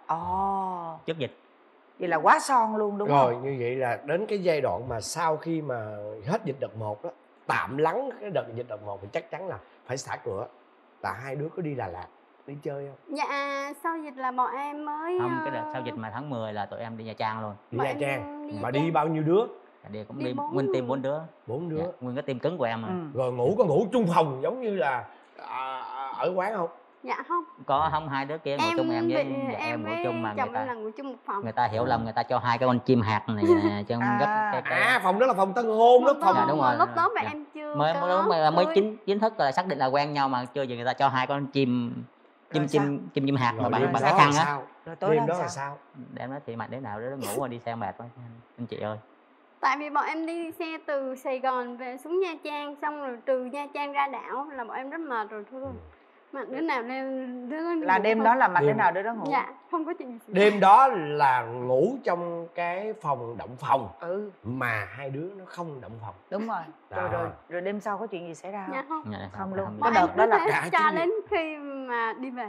Ồ. Trước dịch. Vậy là quá son luôn đúng Rồi không? như vậy là đến cái giai đoạn mà sau khi mà hết dịch đợt một đó, tạm lắng cái đợt dịch đợt một thì chắc chắn là phải xả cửa. Là hai đứa có đi Đà Lạt đi chơi không? Dạ sau dịch là bọn em mới Không, cái ờ, đợt sau dịch mà tháng mười là tụi em đi Nha Trang luôn. Đi Bọn Nha em Trang. đi Nha Mà Trang. đi bao nhiêu đứa? Đi cũng Đi đi bốn nguyên team người. bốn đứa. Bốn đứa. Dạ, nguyên cái team cứng của em mà. Ừ. Rồi ngủ có ngủ chung phòng giống như là à, ở quán không? Dạ không. Có không, hai đứa kia ngồi chung em với bị- dạ, em ngồi với chung mà người chồng em ta là ngủ chung một phòng. người ta hiểu lầm, người ta cho hai cái con chim hạt này nè, trong À. gấp cái, cái À phòng đó là phòng tân hôn đó, Lúc phòng. Dạ, đó, đúng rồi. lúc đó mà Dạ. em chưa mới có mới lúc mà mới cưới. chính chính thức là xác định là quen nhau mà chưa gì người ta cho hai con chim chim Rồi chim chim chim hạt mà Rồi bằng đêm bằng đó cái là khăn á. sao? Rồi tối Đêm đó đó là sao? sao? Đem nó thì mạnh đứa nào đứa nó ngủ rồi đi xe mệt quá anh chị ơi. Tại vì bọn em đi xe từ Sài Gòn về xuống Nha Trang, xong rồi từ Nha Trang ra đảo là bọn em rất mệt rồi thôi. Mà đứa nào đêm đứa nó Là ngủ đêm thôi. đó là mặt đứa Đêm- nào đứa đó ngủ? Dạ không có chuyện gì xảy ra. Đêm đó là ngủ trong cái phòng động phòng Ừ mà hai đứa nó không động phòng. đúng rồi. Rồi Đó. rồi rồi đêm sau có chuyện gì xảy ra Dạ không? không. Dạ, Không luôn. Bọn Cái em đợt cứ đó là thế cả cho chuyến đi. đến khi mà đi về.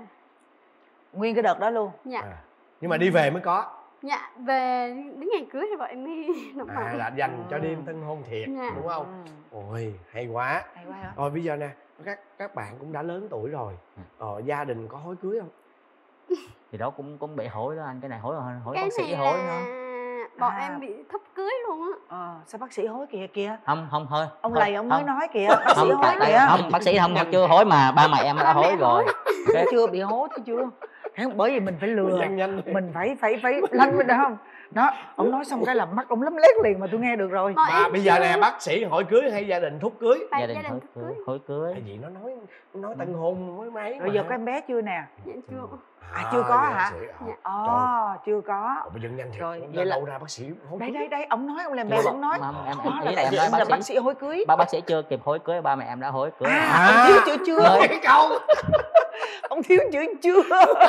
Nguyên cái đợt đó luôn. Dạ. À. Nhưng mà đi về mới có. Dạ về đến ngày cưới thì bọn em mới động À phòng. là dành cho Ừ. đêm tân hôn thiệt Dạ. đúng không? Ừ. Ôi hay quá. Hay quá hả? Rồi bây giờ nè, các các bạn cũng đã lớn tuổi rồi. Ờ, gia đình có hối cưới không? Thì đó cũng cũng bị hối đó anh, cái này hối hối Cái bác sĩ này hối là nữa. bọn À. em bị thấp cưới luôn á. Ờ, sao bác sĩ hối kìa kìa. Không không thôi. Ông thôi, Lầy ông mới không. nói kìa, bác sĩ Không, hối tại- tại- kìa. không, bác sĩ không không chưa hối mà ba mẹ em đã hối rồi. Thấy chưa, bị hối thấy chưa? Thấy không? Bởi vì mình phải lừa, Nhanh nhanh. mình phải phải phải lanh bên đó không? Đó, ông nói xong cái là mắt ông lấm lét liền mà tôi nghe được rồi. Bọn Mà em bây giờ chưa- nè, bác sĩ hỏi cưới hay gia đình thúc cưới? Bà Gia đình gia đình hối thấp cưới, cưới. hối cưới. Tại vì nó nói nó nói tân hôn mới mấy. Rồi giờ có em bé chưa nè? Dạ chưa. À, chưa có hả? Dạ. Ờ, chưa có. Ủa, bây giờ nhanh thiệt. Rồi, Rồi, vậy là- đâu ra bác sĩ hối Đây cưới? đây đây, ông nói ông làm bé Chưa. ông nói. Mà em em Đó là ý là tại em vì nói em là bác bác sĩ sĩ hối cưới. ba bác sĩ chưa kịp hối cưới, ba mẹ em đã hối cưới. À, ông thiếu chữ chưa? Mới- Cái câu. Ông thiếu chữ chưa?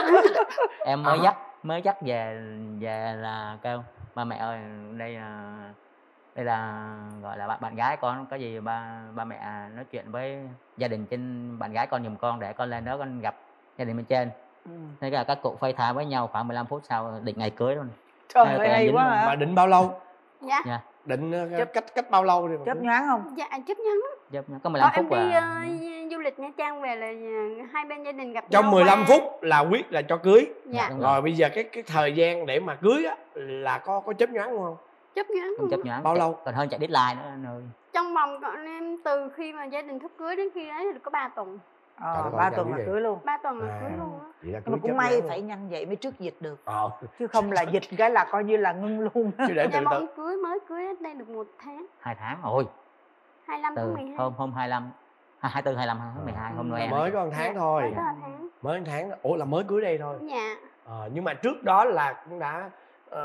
em mới À. dắt mới dắt về về là kêu ba mẹ ơi, đây là đây là gọi là bạn, bạn gái con, có gì ba ba mẹ nói chuyện với gia đình trên bạn gái con giùm con để con lên đó con gặp gia đình bên trên. Ừ. Thế là các cụ FaceTime với nhau khoảng mười lăm phút sau định ngày cưới luôn. Trời Hay là ơi, tụi em hay dính quá luôn. hả? Mà định bao lâu? Dạ. Dạ. Định uh, Chấp- cách cách bao lâu đi mà Chớp cưới? nhoáng không? Dạ chấp nhận lắm. Giúp nhau. Có mười lăm Bọn phút em đi là ờ, du lịch Nha Trang về là ờ, hai bên gia đình gặp Trong nhau mười lăm qua. phút là quyết là cho cưới. Dạ. đúng Rồi bây giờ cái cái thời gian để mà cưới á là có có chấp nhoáng không? Chấp nhận không chấp luôn. nhoáng. Bao lâu? Còn hơn chạy deadline nữa anh ơi. Trong vòng bọn em từ khi mà gia đình thúc cưới đến khi ấy thì có ba tuần. Ờ, Trời đất ơi, ba nhanh tuần như là vậy. cưới luôn. ba tuần là À. cưới luôn á. Vậy là Nhưng mà cưới cũng chấp may nhoáng phải luôn. nhanh vậy mới trước dịch được. Ờ. Chứ không là dịch cái là coi như là ngưng luôn. Chứ để Dạ từ bọn từ. em cưới mới cưới đến đây được một tháng. Hai tháng rồi. hai mươi lăm Từ tháng mười hai. hôm hôm hai mươi lăm hai mươi tư hai mươi lăm tháng mười hai hôm Noel. Mới có một tháng Dạ, thôi. mới có một tháng. Mới một tháng. Ủa là mới cưới đây thôi. Dạ. Ờ, nhưng mà trước đó là cũng đã ờ,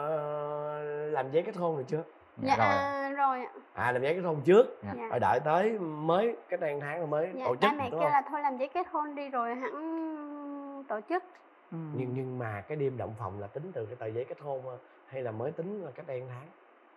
làm giấy kết hôn rồi chưa? Dạ, rồi. rồi ạ. À làm giấy kết hôn trước. Dạ. Dạ. Rồi đợi tới mới cái này một tháng rồi mới Dạ, tổ ba chức mẹ đúng kêu không? là thôi làm giấy kết hôn đi rồi hẳn tổ chức. Ừ. Nhưng nhưng mà cái đêm động phòng là tính từ cái tờ giấy kết hôn thôi, hay là mới tính là cách đây một tháng?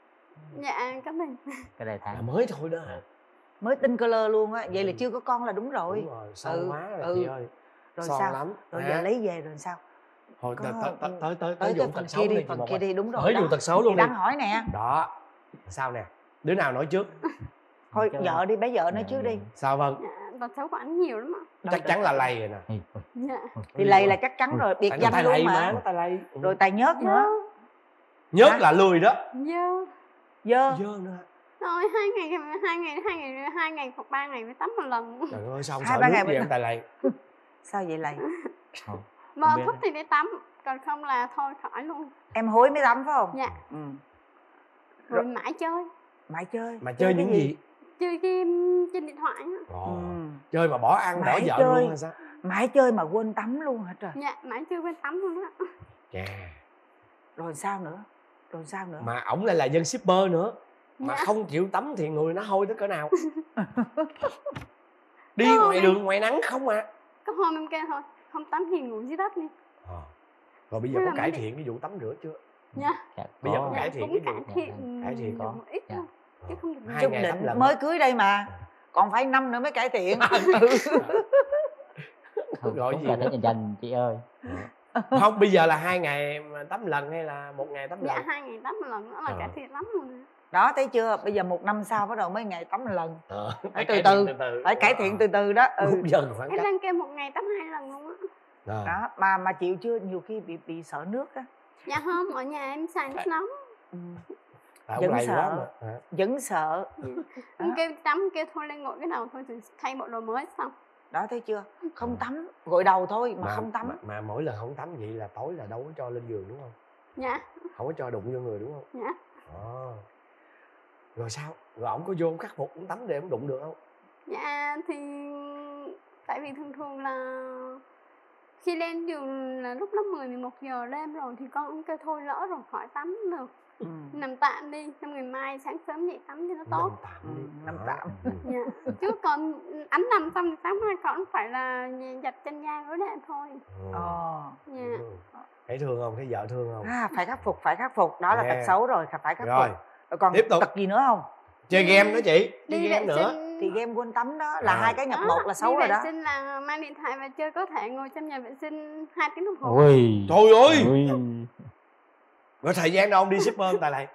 Dạ các mình. Cái này Là tháng. mới thôi đó hả? Mới tinh color luôn á, vậy là Ừ. chưa có con là đúng rồi. Đúng rồi, son Ừ, quá rồi ừ. chị ơi. Rồi Son sao? lắm. Rồi Ha. giờ lấy về rồi sao? Thôi có- tới tới tới tới tới Tới vụ cái phần tật xấu kia đi đi, chị phần Một kia ơi. đi, đúng rồi. Tới đó. vụ tật xấu Chị luôn đi. đang hỏi nè. Đó. Sao nè? Đứa nào nói trước? Thôi Chứ- vợ đi, bé vợ nói Dạ, trước đi. Sao Vân? Dạ, tật xấu của anh nhiều lắm ạ. Chắc chắn là lầy rồi nè. Ừ, ừ, Dạ. Thì lầy là chắc chắn rồi, biệt Tại nó danh tay luôn lầy mà. nó tay lầy. Rồi tài nhớt nữa. Nhớt Hả? là lười đó. Dơ. Dơ. Dơ nữa. Rồi hai ngày hai ngày hai ngày hai ngày hoặc ba ngày mới tắm một lần. Trời ơi sao không Hai sợ ba nước ngày gì mới- em tài lầy. Sao vậy lầy? không. Mà biết thích nữa. thì để tắm, còn không là thôi khỏi luôn. Em hối mới tắm phải không? Dạ. Ừ. Rồi mãi chơi, Mãi chơi. Mà chơi cái những gì? chơi game trên điện thoại á. Ồ. Ừ. Chơi mà bỏ ăn bỏ Mãi vợ chơi. luôn hay sao? Mãi chơi mà quên tắm luôn hả trời? Dạ, mãi chơi quên tắm luôn á. Chà. Rồi sao nữa? Rồi sao nữa? Mà ổng lại là dân shipper nữa. Mà Dạ. không chịu tắm thì người nó hôi tới cỡ nào. Đi Không, ngoài em- đường ngoài nắng không à. Có hôm em kêu thôi, không tắm thì ngủ dưới đất đi. Ờ. Rồi bây giờ Thế có là cải mới- thiện cái vụ tắm rửa chưa? Nha. Dạ, Bây giờ có. có cải Dạ, thiện cũng cái cải vụ. thiện Cải thiện được có. một ít Dạ. thôi, chứ không được Hai Chút ngày định tắm lần. mới cưới đây mà. Còn phải năm nữa mới cải thiện. Ừ. Không, Gọi cũng gì là nữa? để dành chị ơi. Không bây giờ là hai ngày mà tắm lần hay là một ngày tắm Dạ, lần? hai ngày tắm một lần nữa là Ờ. cải thiện lắm rồi. Đó thấy chưa? Bây giờ một năm sau bắt đầu mấy ngày tắm một lần. Ờ. Phải cải từ thiện từ. Phải cải thiện từ từ đó. Rút Ừ. dần khoảng Em cách. đang kêu một ngày tắm hai lần luôn á. Ờ. Đó, mà mà chịu chưa? Nhiều khi bị bị sợ nước á. Dạ không, ở nhà em xài nước nóng. Ừ. Tại Vẫn ông lầy quá sợ. mà. Hả? Vẫn sợ. Em Đó. kêu tắm, kêu thôi lên gội cái đầu thôi rồi thay bộ đồ mới xong. Đó thấy chưa? Không tắm, gội đầu thôi mà, không tắm. Mà, mà mỗi lần không tắm vậy là tối là đâu có cho lên giường đúng không? Dạ, Không có cho đụng vô người đúng không? dạ. Ờ. Rồi sao? Rồi ổng có vô ổng khắc phục ổng tắm để ổng đụng được không? Dạ thì tại vì thường thường là khi lên giường là lúc nó mười mười một giờ đêm rồi thì con cũng kêu thôi lỡ rồi khỏi tắm được. Ừ. Nằm tạm đi, xong ngày mai sáng sớm dậy tắm cho nó tốt. Nằm tạm Ừ, đi. nằm Đó. tạm. Ừ. Dạ. Chứ còn ánh nằm xong thì sáng mai con phải là giặt chân da rối đệm thôi. Ờ. Dạ. Ừ. Thấy thương không? Thấy vợ thương không? À, phải khắc phục, phải khắc phục. Đó là Yeah. tật xấu rồi, phải khắc Rồi, phục. Rồi còn tiếp tục. tật gì nữa không? chơi game đó chị. Chơi Đi game vệ nữa. sinh Thì game quên tắm đó là À. hai cái nhập Đó, một là xấu đi rồi vệ đó. sinh là mang điện thoại và chơi, có thể ngồi trong nhà vệ sinh hai tiếng đồng hồ. Ui. Trời ơi! Ui. Rồi thời gian đâu ông đi shipper ông Tài Lầy?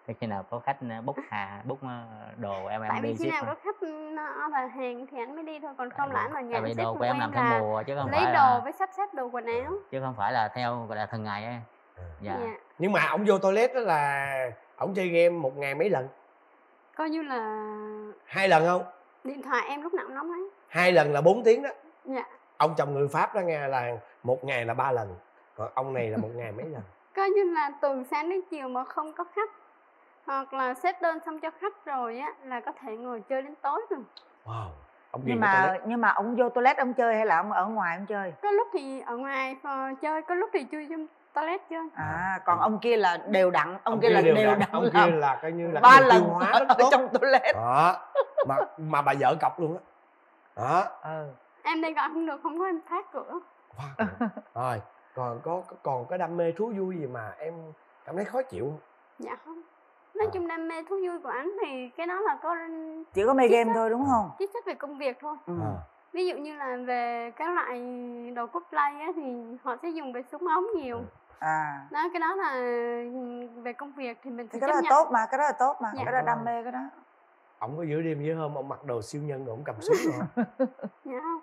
Thì khi nào có khách book hà book đồ em em Tại vì đi khi ship nào thôi. có khách nó là hàng thì anh mới đi thôi, còn không là anh ở nhà Tại anh vì xếp đồ cùng của em em làm theo là mùa chứ không lấy phải đồ là với sắp xếp đồ quần áo. chứ không phải là theo gọi là thường ngày ấy. Dạ. Dạ. Nhưng mà ổng vô toilet đó là ổng chơi game một ngày mấy lần? Coi như là Hai lần không? điện thoại em lúc nào cũng nóng đấy. Hai lần là bốn tiếng đó. Dạ. Ông chồng người Pháp đó nghe là một ngày là ba lần, còn ông này là một ngày mấy lần? Coi như là từ sáng đến chiều mà không có khách hoặc là xếp đơn xong cho khách rồi á là có thể ngồi chơi đến tối rồi. Wow. Ông Nhưng mà nhưng mà ông vô toilet ông chơi hay là ông ở ngoài ông chơi? Có lúc thì ở ngoài uh, chơi, có lúc thì chui trong toilet chơi. À, còn ông kia là đều đặn, ông, ông kia là đều đặn, ông làm kia là coi như là ba cái lần tiêu hóa ở, rất ở tốt trong toilet. đó. Mà mà bà vợ cọc luôn á. Đó. đó. Ừ. Em đây gọi không được, không có em phá cửa. Wow. Rồi, còn có còn có đam mê thú vui gì mà em cảm thấy khó chịu không? Dạ không. Nói chung đam mê thú vui của anh thì cái đó là có chỉ có mê game thôi đúng không? Chỉ sách về công việc thôi. Ừ. À. Ví dụ như là về các loại đồ cosplay á, thì họ sẽ dùng về súng ống nhiều. À. Đó, cái đó là về công việc thì mình Thì phải cái chấp đó là nhận. tốt mà, cái đó là tốt mà, Dạ. cái đó là đam mê cái đó. Ông có giữa đêm giữa hôm ông mặc đồ siêu nhân rồi ông cầm súng rồi. Dạ không.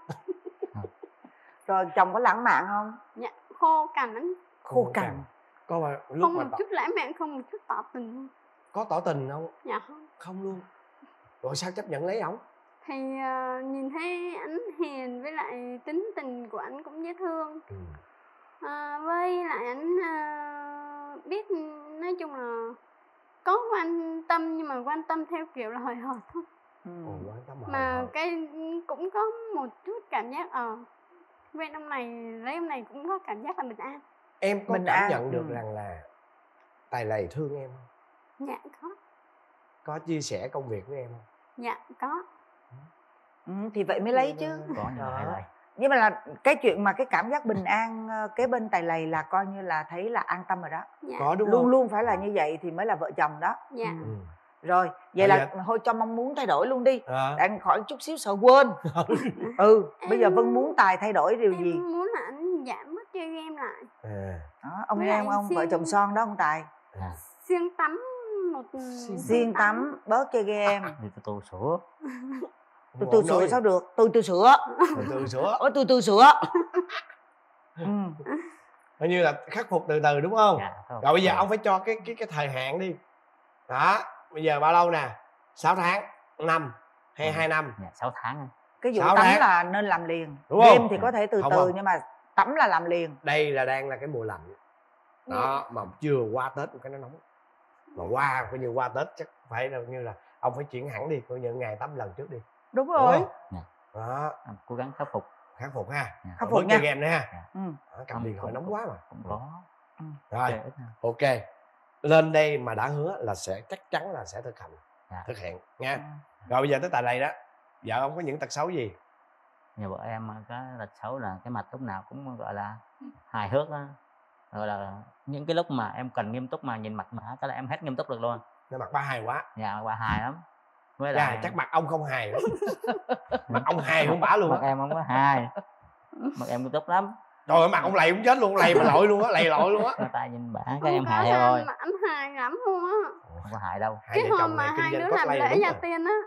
Rồi chồng có lãng mạn không? Dạ, khô cằn lắm. Khô cằn. Có mà lúc Không mà một tỏ, chút lãng mạn, không một chút tỏ tình luôn. có tỏ tình không? Dạ không. Không luôn. Rồi sao chấp nhận lấy ổng? Thì uh, nhìn thấy ảnh hiền, với lại tính tình của ảnh cũng dễ thương. Ừ. À, với lại ảnh uh, biết, nói chung là có quan tâm nhưng mà quan tâm theo kiểu là hời hợt thôi. Ừ. Ồ, quan tâm hời Mà hợt. cái cũng có một chút cảm giác ờ quen ông này lấy ông này cũng có cảm giác là bình an. Em có Bình cảm an. nhận được Ừ. rằng là Tài Lầy thương em không? Dạ có. Có chia sẻ công việc với em không? Dạ có. Ừ, thì vậy mới lấy chứ. Có nhưng mà Đó. hay lại. Nhưng mà là cái chuyện mà cái cảm giác bình an ờ, kế bên Tài Lầy là coi như là thấy là an tâm rồi đó. Dạ. Có đúng Luôn không? luôn phải là như vậy thì mới là vợ chồng đó. Dạ. Ừ. Ừ. Rồi, Bây vậy là giờ- thôi cho mong muốn thay đổi luôn đi. À. Đang khỏi chút xíu sợ quên. Ừ, bây giờ Vân muốn Tài thay đổi điều Em gì? muốn là anh giảm bớt chơi game lại. À. Đó, ông Với nghe lại không ông? Vợ siêng- chồng son đó ông Tài. À. Siêng tắm một Siêng tắm, bớt chơi game. Đi từ từ sữa. Từ từ Ông nói sữa gì? sao được? Từ từ sữa. Từ từ sữa. Ôi từ từ sữa. Ừ. Coi như là khắc phục từ từ đúng không? Dạ, không. Rồi bây giờ ông phải cho cái cái cái thời hạn đi. Đó, bây giờ bao lâu nè? sáu tháng, năm hay Ừ. hai năm? Dạ, sáu tháng. Cái vụ Sáu tắm tháng. là nên làm liền. Đúng không? Game thì có thể từ Không từ không. nhưng mà tắm là làm liền. Đây là đang là cái mùa lạnh. Đó, mà chưa qua Tết cái nó nóng. Mà qua coi như qua Tết chắc phải là như là ông phải chuyển hẳn đi, coi như ngày tắm lần trước đi. Đúng Đúng rồi. không? Dạ. Đó, Em cố gắng khắc phục. khắc phục ha. Dạ. Khắc Rồi phục bớt chơi nha. game nữa ha. Ừ. Đó, cầm Không, điện thoại không, nóng không. quá mà. Cũng có. Rồi, Chơi ít hơn. ok. Lên đây mà đã hứa là sẽ chắc chắn là sẽ thực hành, Dạ. thực hiện nha. Ừ. Rồi bây giờ tới Tài Lầy đó. Vợ ông có những tật xấu gì? Nhà vợ em cái tật xấu là cái mặt lúc nào cũng gọi là hài hước á, gọi là những cái lúc mà em cần nghiêm túc mà nhìn mặt bả cái là em hết nghiêm túc được luôn. Nó mặt ba hài quá. Dạ, bà hài lắm. Với Dạ, lại chắc mặt ông không hài lắm. Mặt ông hài không bả luôn mặt á. em không có hài, mặt em nghiêm túc lắm. Trời ơi, mặt ông lầy cũng chết luôn, lầy mà lội luôn á, lầy lội luôn á. Người ta nhìn bả Không cái em có hài theo anh thôi, mà anh hài lắm luôn á. không có hài đâu. Hai Cái vợ hôm chồng mà này kinh hai doanh đứa làm cosplay lễ đúng gia rồi. tiên á,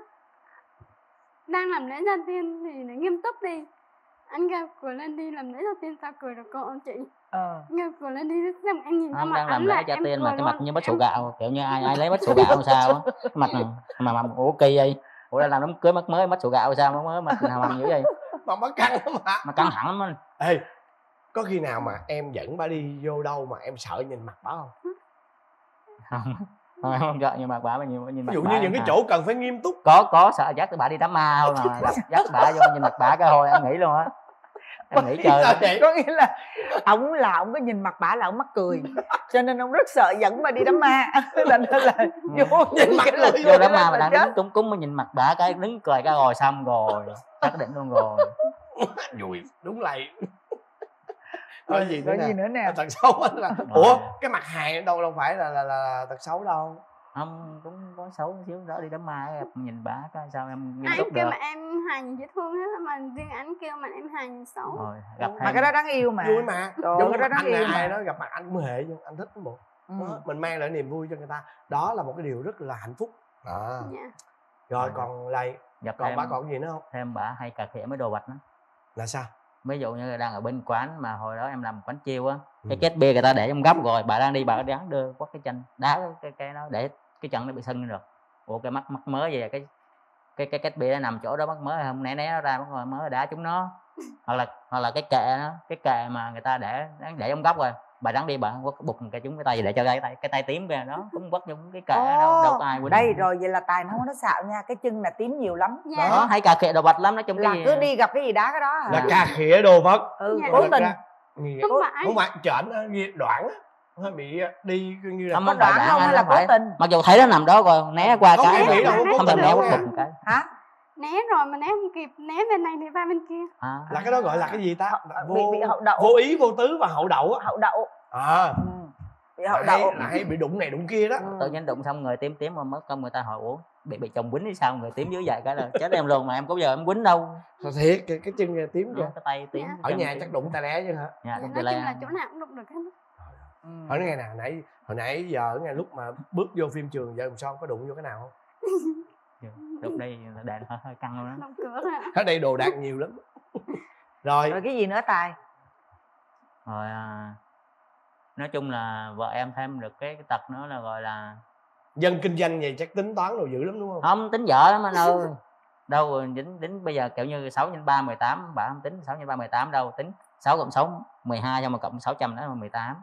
đang làm lễ gia tiên thì lại nghiêm túc đi. Anh kêu cười lên đi, làm lễ gia tiên sao cười được cô chị. Ờ. Kêu cười lên đi, xong em nhìn Không, mặt đang làm ảnh lễ là gia em tiên mà cười cái mặt luôn. như bát sủi Em- gạo, kiểu như ai ai lấy bát sủi gạo sao á. Cái mặt này mà mà ủa kỳ vậy, ủa là làm đám cưới mắt mới bát sủi gạo sao mới mặt nào mầm dữ vậy, Mà nó căng lắm mà. mà căng thẳng lắm anh. Ê, có khi nào mà em dẫn bà đi vô đâu mà em sợ nhìn mặt bà không? Không, không em không sợ, nhưng mà bà mà nhìn nhìn mặt Ví dụ bả như em những cái hài. chỗ cần phải nghiêm túc. có có sợ dắt bà đi đám ma thôi mà gặp dắt bà vô nhìn mặt bà cái hồi em nghĩ luôn á, em nghĩ chơi Sao lắm. vậy? Có nghĩa là ổng là ổng có nhìn mặt bả là ổng mắc cười, cho nên ông rất sợ dẫn bà đi đám ma. Là nên là vô Nhìn mặt cái là cười Vô đám lên ma mà là đang chết. đứng cúng cúng mới nhìn mặt bà cái đứng cười cái rồi xong rồi xác định luôn rồi. Vui, đúng lầy. Có gì nữa Có nè? gì nữa nè? Tật xấu á là Rồi. ủa cái mặt hài đâu đâu phải là là, là tật xấu đâu. Không, cũng có xấu xíu đó, đi đám ma gặp nhìn bà cái sao em nghiêm Ai túc kêu được. mà em hài nhìn dễ thương hết, mà riêng ảnh kêu mà em hài nhìn xấu. Rồi gặp Mà thêm cái đó đáng yêu mà. Vui mà. Trời Giống ơi, như cái đó mặt đáng anh yêu này ai mà. đó gặp mặt anh cũng hề chứ, anh thích bộ. Ừ. Ừ. đó, mình mang lại niềm vui cho người ta, đó là một cái điều rất là hạnh phúc đó. Dạ. Rồi Ừ. còn lại Gặp còn thêm, bà còn gì nữa không? thêm bà hay cà khịa mấy đồ vật đó. Là sao? Ví dụ như đang ở bên quán mà hồi đó em làm quán chiêu á, Ừ. cái két bia người ta để trong góc rồi, bà đang đi bà đá đưa quất cái chân đá cái cái, cái đó để cái chân nó bị sưng được. Ủa cái mắt mắc mới vậy, cái cái cái két bia nó nằm chỗ đó mắc mới không, né né nó ra, mắc mới đá chúng nó. Hoặc là hoặc là cái kệ đó, cái kệ mà người ta để để trong góc rồi, bà đang đi bà quất bục cái chúng cái tay để cho cái tay cái tay tím kìa, đó cũng quất trong cái kệ đó, đâu đâu có ai quýnh. Đây rồi, vậy là Tài nó không có nói xạo nha, cái chân là tím nhiều lắm. Dạ. Đó hay cà khịa đồ vật lắm, nói chung Là cái gì cứ đi gặp cái gì đá cái đó hả? Là cà khịa đồ vật. Ừ, Dạ. cố tình. Gì? Không phải. Không phải chởn á, ghi đoạn á, hơi bị đi coi như là Không, Có không phải đoạn đoạn, không hay anh là không cố phải. tình? Mặc dù thấy nó nằm đó rồi né qua Không cái nghĩ đâu, mà không không cố thèm tình né đâu quất nha. bục một cái. Hả? Né rồi mà né không kịp, né bên này thì va bên kia. À. Là cái đó gọi là cái gì ta? Bị bị hậu đậu. Vô ý vô tứ và hậu đậu á. Hậu đậu. À, Ừ. Bị hậu là đậu. hay, là hay bị đụng này đụng kia đó. Ừ. Tự nhiên đụng xong người tím tím mà mất công người ta hỏi ủa bị bị chồng quýnh hay sao, người tím dưới vậy cái là chết em luôn, mà em có giờ em quýnh đâu. Thôi thiệt, cái, cái chân tím kìa. Cái tay tím. Dạ. Ở chân nhà tím. chắc đụng tay đé chứ hả? Dạ, Dạ, đụng nói tay chung le. là chỗ nào cũng đụng được hết. Ừ. Ở ngày nào nãy hồi nãy giờ ngay lúc mà bước vô phim trường vợ chồng son có đụng vô cái nào không? Đụng đây là đèn hơi, hơi căng luôn đó. Đóng cửa thôi ạ. Ở đây đồ đạc nhiều lắm. Rồi Rồi cái gì nữa Tài? Rồi à, nói chung là vợ em thêm được cái, cái tật nữa là gọi là dân kinh doanh vậy chắc tính toán đồ dữ lắm đúng không? không tính vợ lắm anh ơi. Đâu rồi tính tính bây giờ kiểu như sáu nhân ba mười tám, bà không tính sáu nhân ba mười tám đâu, tính sáu cộng sáu mười hai cho mà cộng sáu trăm nữa là mười tám.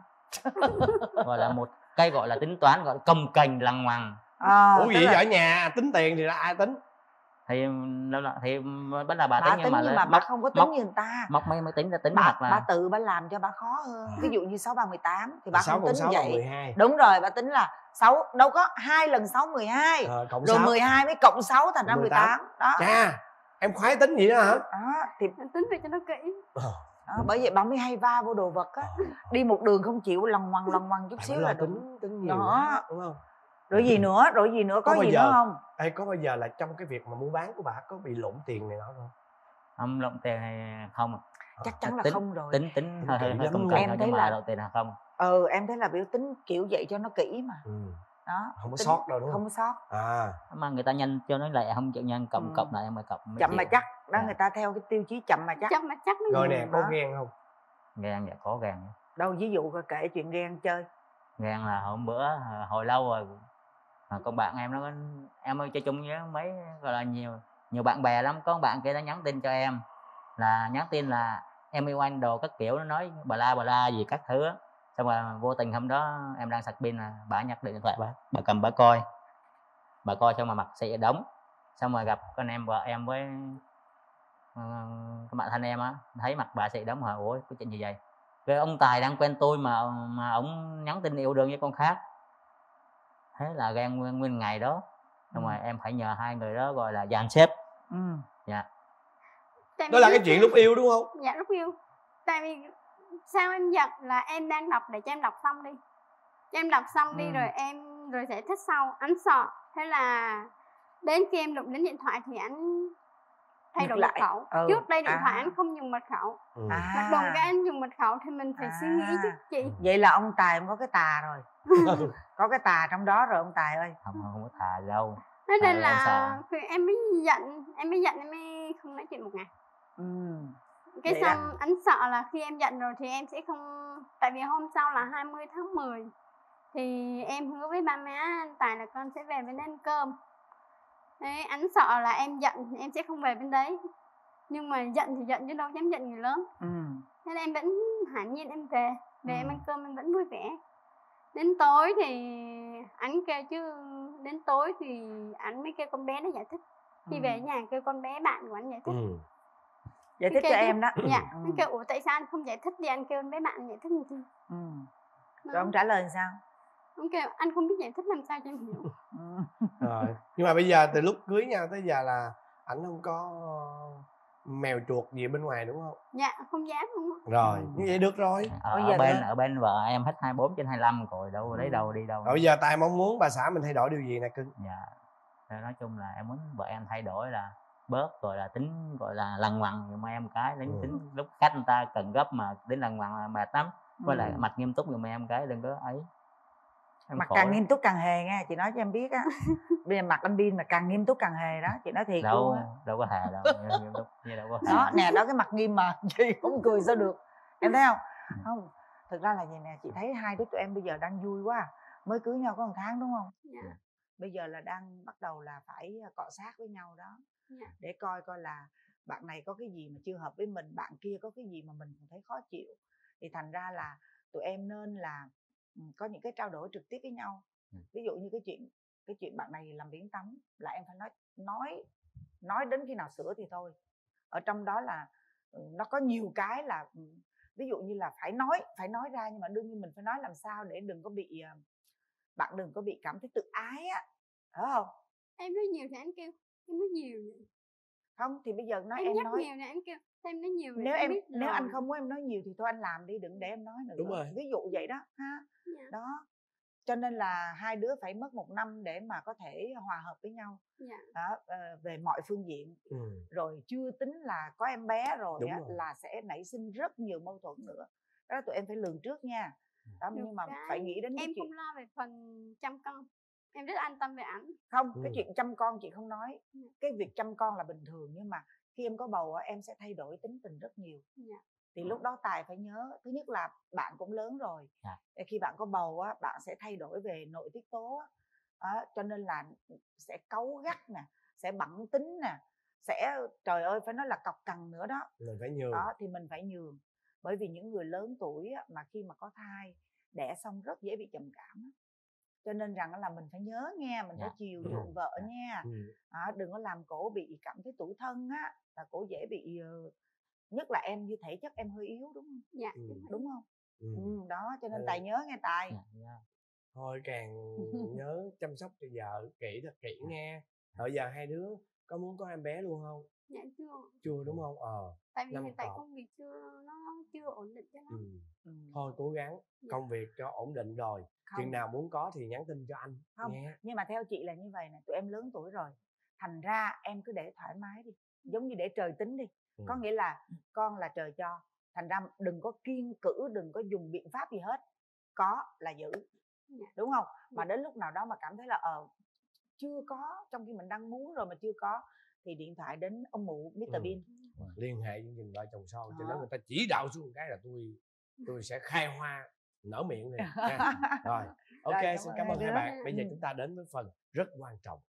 Gọi là một cái gọi là tính toán gọi là công kềnh lằng ngoằng. À, Ủa tức vậy là ở nhà tính tiền thì là ai tính? Thì lâu là thì vẫn là bà, bà tính tính nhưng mà, nhưng là mà bà móc không có tính móc như người ta. móc mấy mới tính ra tính Bà, hoặc là bà tự bà làm cho bà khó hơn. Ví dụ như sáu ba mười tám thì bà sáu không cộng tính sáu bằng vậy. mười hai. Đúng rồi, bà tính là sáu đâu có hai lần sáu mười hai. Ờ, cộng Rồi sáu. mười hai mới cộng sáu thành ra mười tám. Đó. Chà, em khoái tính vậy đó hả? Đó, thì Tính về cho nó kỹ. Ờ. đó, bởi vậy bà mới hay va vô đồ vật á. Đi một đường không chịu lằng ngoằng lằng ngoằng chút Phải xíu lo là đụng. tính tính nhiều Đó. quá, đúng không? Rồi gì nữa, rồi gì nữa, có, Có bao gì giờ- nữa không? Ê, có bao giờ là trong cái việc mà mua bán của bà có bị lộn tiền này nọ không? không lộn tiền hay không. Chắc chắn là tính, không rồi. tính tính hơi kỹ hơi, hơi lắm công luôn. kềnh Em thôi thấy nhưng là- mà lộn tiền là không. Ừ, em thấy là biểu tính kiểu vậy cho nó kỹ mà. Ừ. Đó. Không có tính- sót đâu đúng không? Không sót. À, Mà người ta nhanh cho nó lẹ không chịu nhanh cộng Ừ. cộng lại mà cộng mới Chậm mà chịu. chắc. Đó, Dạ. người ta theo cái tiêu chí chậm mà chắc. Chắc mà chắc nó rồi nhiều. nè, có đó. ghen không? Ghen dạ có ghen. Đâu ví dụ coi kể chuyện ghen chơi. Ghen là hôm bữa à, hồi lâu rồi à, con bạn em nó có- em ơi chơi chung với mấy gọi là nhiều nhiều bạn bè lắm, có con bạn kia nó nhắn tin cho em là nhắn tin là em yêu anh đồ các kiểu, nó nói bà la bà la gì các thứ á. Xong rồi vô tình hôm đó em đang sạc pin là bà nhặt điện thoại bà bà cầm bà coi bà coi xong mà mặt xị đóng, xong rồi gặp con em vợ em với uh, các bạn thân em á, thấy mặt bà xị đóng hỏi ủa có chuyện gì vậy, cái ông Tài đang quen tôi mà mà ông nhắn tin yêu đương với con khác. Thế là ghen nguyên, nguyên ngày đó. Xong Ừ. rồi em phải nhờ hai người đó gọi là dàn xếp. Ừ. Dạ. Tại Đó vì là cái chuyện lúc yêu đúng không? Dạ lúc yêu. Tại vì sao em giận là em đang đọc để cho em đọc xong đi. Cho em đọc xong đi Ừ. rồi em rồi giải thích sau. Anh sợ. Thế là đến khi em đụng đến điện thoại thì anh thay Ngược đổi lại. mật khẩu. Ừ. Trước đây điện À. thoại anh không dùng mật khẩu. Ừ. À. Mà đùng cái anh dùng mật khẩu thì mình phải suy nghĩ chứ À. chị. Vậy là ông Tài ông có cái tà rồi. Có cái tà trong đó rồi ông Tài ơi. Không không có thà đâu. Thế nên Tại em là sợ. khi em mới giận. Em mới giận em mới không nói chuyện một ngày. Ừ. Cái Vậy xong anh sợ là khi em giận rồi thì em sẽ không. Tại vì hôm sau là hai mươi tháng mười thì em hứa với ba má anh Tài là con sẽ về bên đây ăn cơm. Đấy, anh sợ là em giận em sẽ không về bên đấy. Nhưng mà giận thì giận chứ đâu dám giận người lớn. Ừ. Thế nên em vẫn hẳn nhiên em về. Về Ừ. em ăn cơm em vẫn vui vẻ. Đến tối thì anh kêu chứ. Đến tối thì anh mới kêu con bé nó giải thích. Khi Ừ. về nhà kêu con bé bạn của anh giải thích. Ừ. Giải Anh thích kêu cho chứ- em đó. Dạ. Ừ. Anh kêu ủa tại sao anh không giải thích đi, anh kêu con bé bạn giải thích như thế. Ừ. Đó. Rồi ông trả lời làm sao? Ông kêu anh không biết giải thích làm sao cho em hiểu. Ừ. Rồi. Nhưng mà bây giờ từ lúc cưới nhau tới giờ là ảnh không có mèo chuột gì bên ngoài đúng không? Dạ không dám luôn á. Rồi, Ừ. như vậy được rồi. Ở, Bây giờ ở bên nữa. ở bên vợ em hết hai mươi bốn trên hai mươi lăm rồi, đâu lấy Ừ. đâu đi đâu. Rồi bây giờ Tài mong muốn bà xã mình thay đổi điều gì nè cưng? Dạ. Thế nói chung là em muốn vợ em thay đổi là bớt gọi là tính gọi là lằng ngoằng giùm em cái, đến Ừ. tính lúc khách người ta cần gấp mà đến lằng ngoằng là mệt lắm. Với lại Ừ. mặt nghiêm túc giùm em cái, đừng có ấy. Em Mặt khổ càng lắm. nghiêm túc càng hề nghe, chị nói cho em biết á. Bây giờ mặt anh Bin mà càng nghiêm túc càng hề đó, chị nói thiệt luôn Đâu á. đâu có hề đâu, nghiêm nghiêm túc như đâu có hề. Đó nè, đó cái mặt nghiêm mà chị không cười sao được, em thấy không? Không, thực ra là gì nè, chị thấy hai đứa tụi em bây giờ đang vui quá à. Mới cưới nhau có một tháng đúng không? Dạ. Bây giờ là đang bắt đầu là phải cọ sát với nhau đó. Dạ. Để coi coi là bạn này có cái gì mà chưa hợp với mình, bạn kia có cái gì mà mình cũng thấy khó chịu. Thì thành ra là tụi em nên là có những cái trao đổi trực tiếp với nhau. Ví dụ như cái chuyện cái chuyện bạn này làm biếng tắm là em phải nói nói nói đến khi nào sửa thì thôi. Ở trong đó là nó có nhiều cái là ví dụ như là phải nói phải nói ra, nhưng mà đương nhiên mình phải nói làm sao để đừng có bị bạn đừng có bị cảm thấy tự ái á, hiểu không? Em nói nhiều thì anh kêu em nói nhiều nữa. Không thì bây giờ nói em, em nhắc nói nhiều nè, anh kêu em nói nhiều nếu em em biết nếu rồi. anh không muốn em nói nhiều thì thôi anh làm đi, đừng để em nói nữa. Đúng rồi. Ví dụ vậy đó ha. Dạ. Đó cho nên là hai đứa phải mất một năm để mà có thể hòa hợp với nhau. Dạ. Đó, về mọi phương diện. Ừ. Rồi chưa tính là có em bé rồi, á, rồi. là sẽ nảy sinh rất nhiều mâu thuẫn nữa. Đó tụi em phải lường trước nha. Đó, Được nhưng mà cái phải nghĩ đến cái em chuyện không lo về phần chăm con, em rất an tâm về ảnh. không Ừ. cái chuyện chăm con chị không nói. Cái việc chăm con là bình thường, nhưng mà khi em có bầu em sẽ thay đổi tính tình rất nhiều. Dạ. Thì lúc đó Tài phải nhớ, thứ nhất là bạn cũng lớn rồi. Dạ. Khi bạn có bầu á, bạn sẽ thay đổi về nội tiết tố á. Đó, cho nên là sẽ cáu gắt nè, sẽ bẵng tính nè, sẽ trời ơi phải nói là cọc cằn nữa đó. Mình phải nhường. Đó thì mình phải nhường. Bởi vì những người lớn tuổi á, mà khi mà có thai đẻ xong rất dễ bị trầm cảm á. Cho nên rằng là mình phải nhớ nghe, mình Dạ. phải chiều Ừ. chuộng vợ Dạ. nha. Ừ. À, đừng có làm cổ bị cảm thấy tủi thân á, là cổ dễ bị uh, nhất là em như thể chất em hơi yếu đúng không? Dạ. Ừ. Đúng không? Ừ. Ừ, đó cho nên Ừ. Tài nhớ nghe Tài. Dạ. Dạ. Thôi càng nhớ chăm sóc cho vợ kỹ thật kỹ nghe. Bây giờ hai đứa có muốn có em bé luôn không? Dạ chưa. Chưa đúng không? Ờ. Tại vì Năm hiện tại cọc. công việc chưa nó chưa ổn định cho lắm. Ừ. Ừ. Thôi cố gắng, Dạ. công việc cho ổn định rồi. Không. Chừng nào muốn có thì nhắn tin cho anh Không, nghe. nhưng mà theo chị là như vậy nè, tụi em lớn tuổi rồi. Thành ra em cứ để thoải mái đi, giống như để trời tính đi. Ừ. Có nghĩa là con là trời cho. Thành ra đừng có kiêng cữ, đừng có dùng biện pháp gì hết. Có là giữ. Dạ. Đúng không? Mà đến lúc nào đó mà cảm thấy là ờ chưa có, trong khi mình đang muốn rồi mà chưa có, thì điện thoại đến ông mụ mít tơ Ừ. Bin. Liên hệ chương trình vợ chồng son, cho Đó. nên người ta chỉ đạo xuống một cái là tôi tôi sẽ khai hoa nở miệng liền. Ha. Rồi, ok, Rồi, cảm xin ơn cảm ơn hai hai đứa. bạn. Bây giờ Ừ. chúng ta đến với phần rất quan trọng.